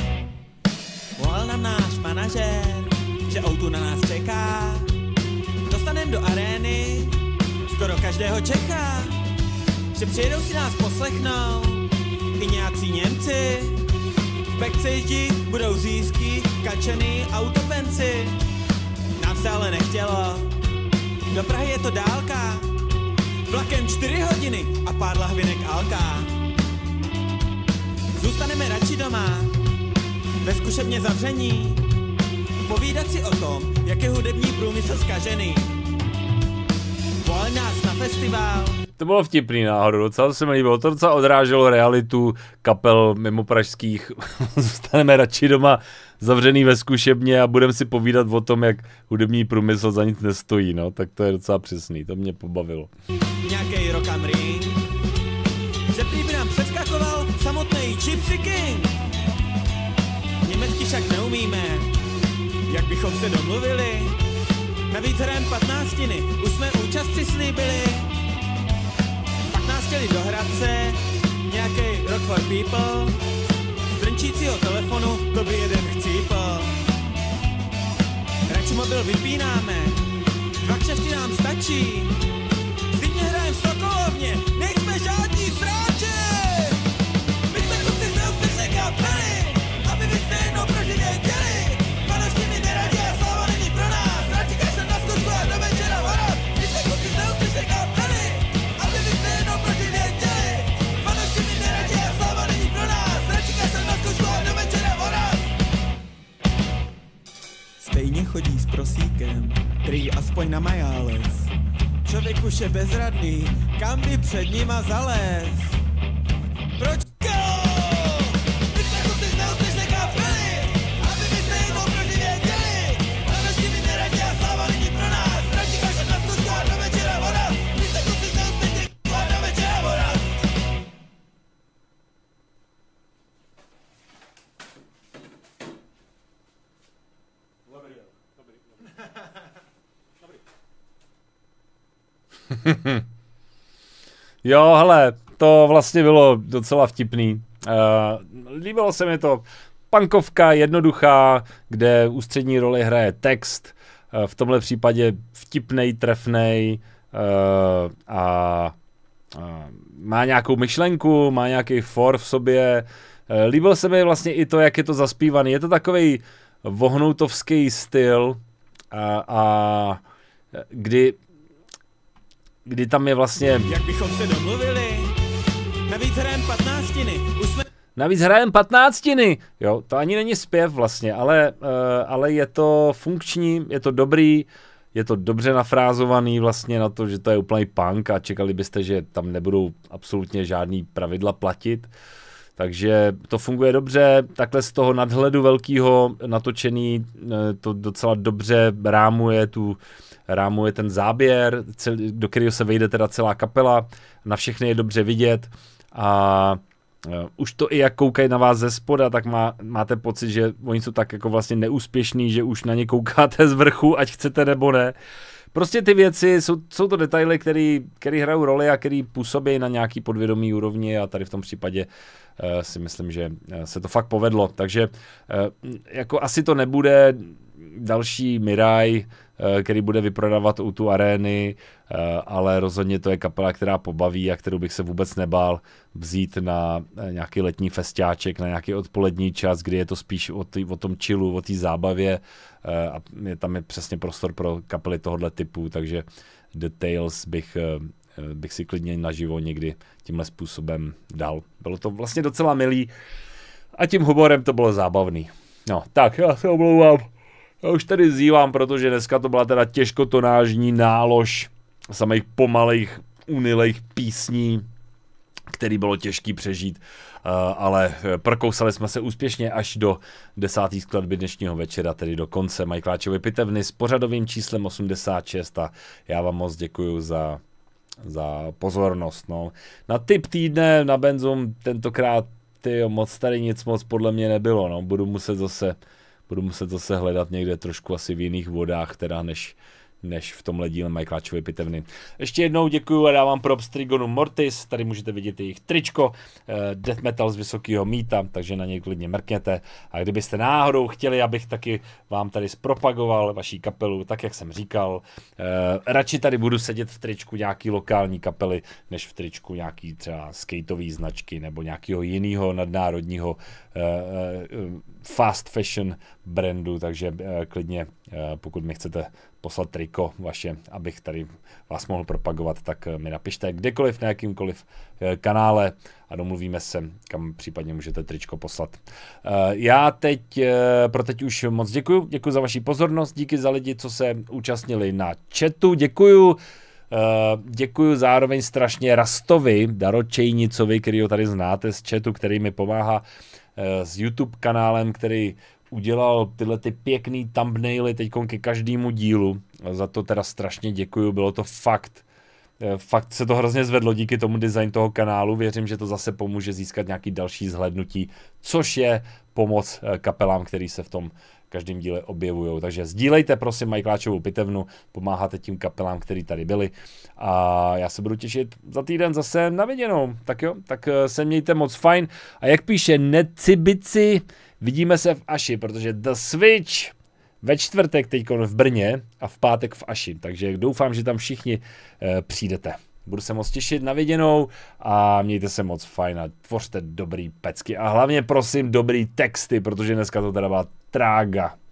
Volal nám náš manažér, že auto na nás čeká. To sem do arény, skoro každého čeká, že přijedou si nás poslechnout i nějací Němci. V backstage budou řízky, kačeny a utopenci. Nám se ale nechtělo, do Prahy je to dálka, vlakem 4 hodiny a pár lahvinek alka. Zůstaneme radši doma, ve zkušebně zavření, povídat si o tom, jak je hudební průmysl zkažený. Volej nás na festival. To bylo vtipný náhodou, docela se mi líbilo, to docela odráželo realitu kapel mimo pražských. Zůstaneme radši doma zavřený ve zkušebně a budeme si povídat o tom, jak hudební průmysl za nic nestojí, no, tak to je docela přesný, to mě pobavilo. Nějakej rock am ring, že prý by nám přeskakoval samotný Gypsy King. Německy však neumíme, jak bychom se domluvili. Navíc hrajem 15, už jsme účast přislíbili. Pak nás chtěli do Hradce, nějakej Rock for People. Z drnčícího telefonu to by jeden chcípl. Radši mobil vypínáme, 2 kšefty nám stačí. Zimně hrajem v Sokolovně, nejsme žádní sráči. My jsme kluci z neúspěšné kapely, aby vy jste jednou proživě chtěli. Panošky mi neradí a sláva není pro nás. Radši kašlem na zkusku a do večera vorat. My jsme kluci z neúspěšné kapely, aby vy jste jednou proživě chtěli. Panošky mi neradí a sláva není pro nás. Radši kašlem na zkusku a do večera vorat. Stejně chodí s prosíkem, prý aspoň na Majáles. Člověk už je bezradný, kam by před nima zalez. Proč go? My jsme kluci z neúspěšné kapely, aby vy jste jednou proživě chtěli. Panošky mi neradí a sláva není pro nás. Radši kašlem na zkusku a do večera vorat. My jsme kluci z neúspěšné a do večera vorat. Jo, hele, to vlastně bylo docela vtipný. Líbilo se mi to. Punkovka, jednoduchá, kde ústřední roli hraje text. V tomhle případě vtipnej, trefnej a má nějakou myšlenku, má nějaký for v sobě. Líbil se mi vlastně i to, jak je to zaspívaný. Je to takovej vohnoutovský styl a kdy tam je vlastně... Jak bychom se domluvili? Navíc hrajem 15, už jsme... Navíc hrajem 15, jo, to ani není zpěv vlastně, ale je to funkční, je to dobrý, je to dobře nafrázovaný vlastně na to, že to je úplný punk a čekali byste, že tam nebudou absolutně žádný pravidla platit. Takže to funguje dobře, takhle z toho nadhledu velkýho natočený, to docela dobře rámuje ten záběr, do kterého se vejde teda celá kapela, na všechny je dobře vidět a už to i jak koukají na vás ze spoda, tak máte pocit, že oni jsou tak jako vlastně neúspěšný, že už na ně koukáte z vrchu, ať chcete nebo ne. Prostě ty věci, jsou to detaily, které hrajou roli a které působí na nějaký podvědomý úrovni a tady v tom případě si myslím, že se to fakt povedlo. Takže jako asi to nebude další Miraj, který bude vyprodávat u tu arény, ale rozhodně to je kapela, která pobaví a kterou bych se vůbec nebál vzít na nějaký letní festiáček, na nějaký odpolední čas, kdy je to spíš o tom chillu, o té zábavě a tam je přesně prostor pro kapely tohohle typu, takže The Tales bych si klidně naživo někdy tímhle způsobem dal. Bylo to vlastně docela milý a tím humorem to bylo zábavný. No, tak já se omlouvám. Já už tady zívám, protože dneska to byla teda těžkotonážní nálož samých pomalých, unilejch písní, který bylo těžký přežít, ale prokousali jsme se úspěšně až do 10. skladby dnešního večera, tedy do konce Majkláčovy pitevny s pořadovým číslem 86 a já vám moc děkuju za pozornost. No. Na tip týdne na Benzum tentokrát moc tady nic moc podle mě nebylo. No. Budu muset zase hledat někde trošku asi v jiných vodách, teda než v tomhle díle Michaeláčovy pitevny. Ještě jednou děkuju a dávám props Trigonu Mortis, tady můžete vidět jejich tričko, death metal z vysokého míta, takže na něj klidně mrkněte. A kdybyste náhodou chtěli, abych taky vám tady zpropagoval vaší kapelu, tak jak jsem říkal, radši tady budu sedět v tričku nějaký lokální kapely, než v tričku nějaký třeba skateový značky nebo nějakého jiného nadnárodního fast fashion brandu, takže klidně pokud mi chcete poslat triko vaše, abych tady vás mohl propagovat, tak mi napište kdekoliv na jakýmkoliv kanále a domluvíme se, kam případně můžete tričko poslat. Já teď pro teď už moc děkuju za vaši pozornost, díky za lidi, co se účastnili na chatu, děkuju zároveň strašně Rastovi, Daročejnicovi, který ho tady znáte z chatu, který mi pomáhá s YouTube kanálem, který udělal tyhle ty pěkný thumbnaily teďkon ke každému dílu. Za to teda strašně děkuju, bylo to fakt se to hrozně zvedlo díky tomu design toho kanálu. Věřím, že to zase pomůže získat nějaký další zhlédnutí, což je pomoc kapelám, který se v tom každém díle objevují. Takže sdílejte prosím Michaeláčovu pitevnu, pomáháte tím kapelám, který tady byli a já se budu těšit za týden zase na viděnou. Tak jo, tak se mějte moc fajn a jak píše Necibici, vidíme se v Aši, protože The Switch ve čtvrtek teďkon v Brně a v pátek v Aši, takže doufám, že tam všichni přijdete. Budu se moc těšit na viděnou a mějte se moc fajn a tvořte dobrý pecky a hlavně prosím dobrý texty, protože dneska to teda byla trága.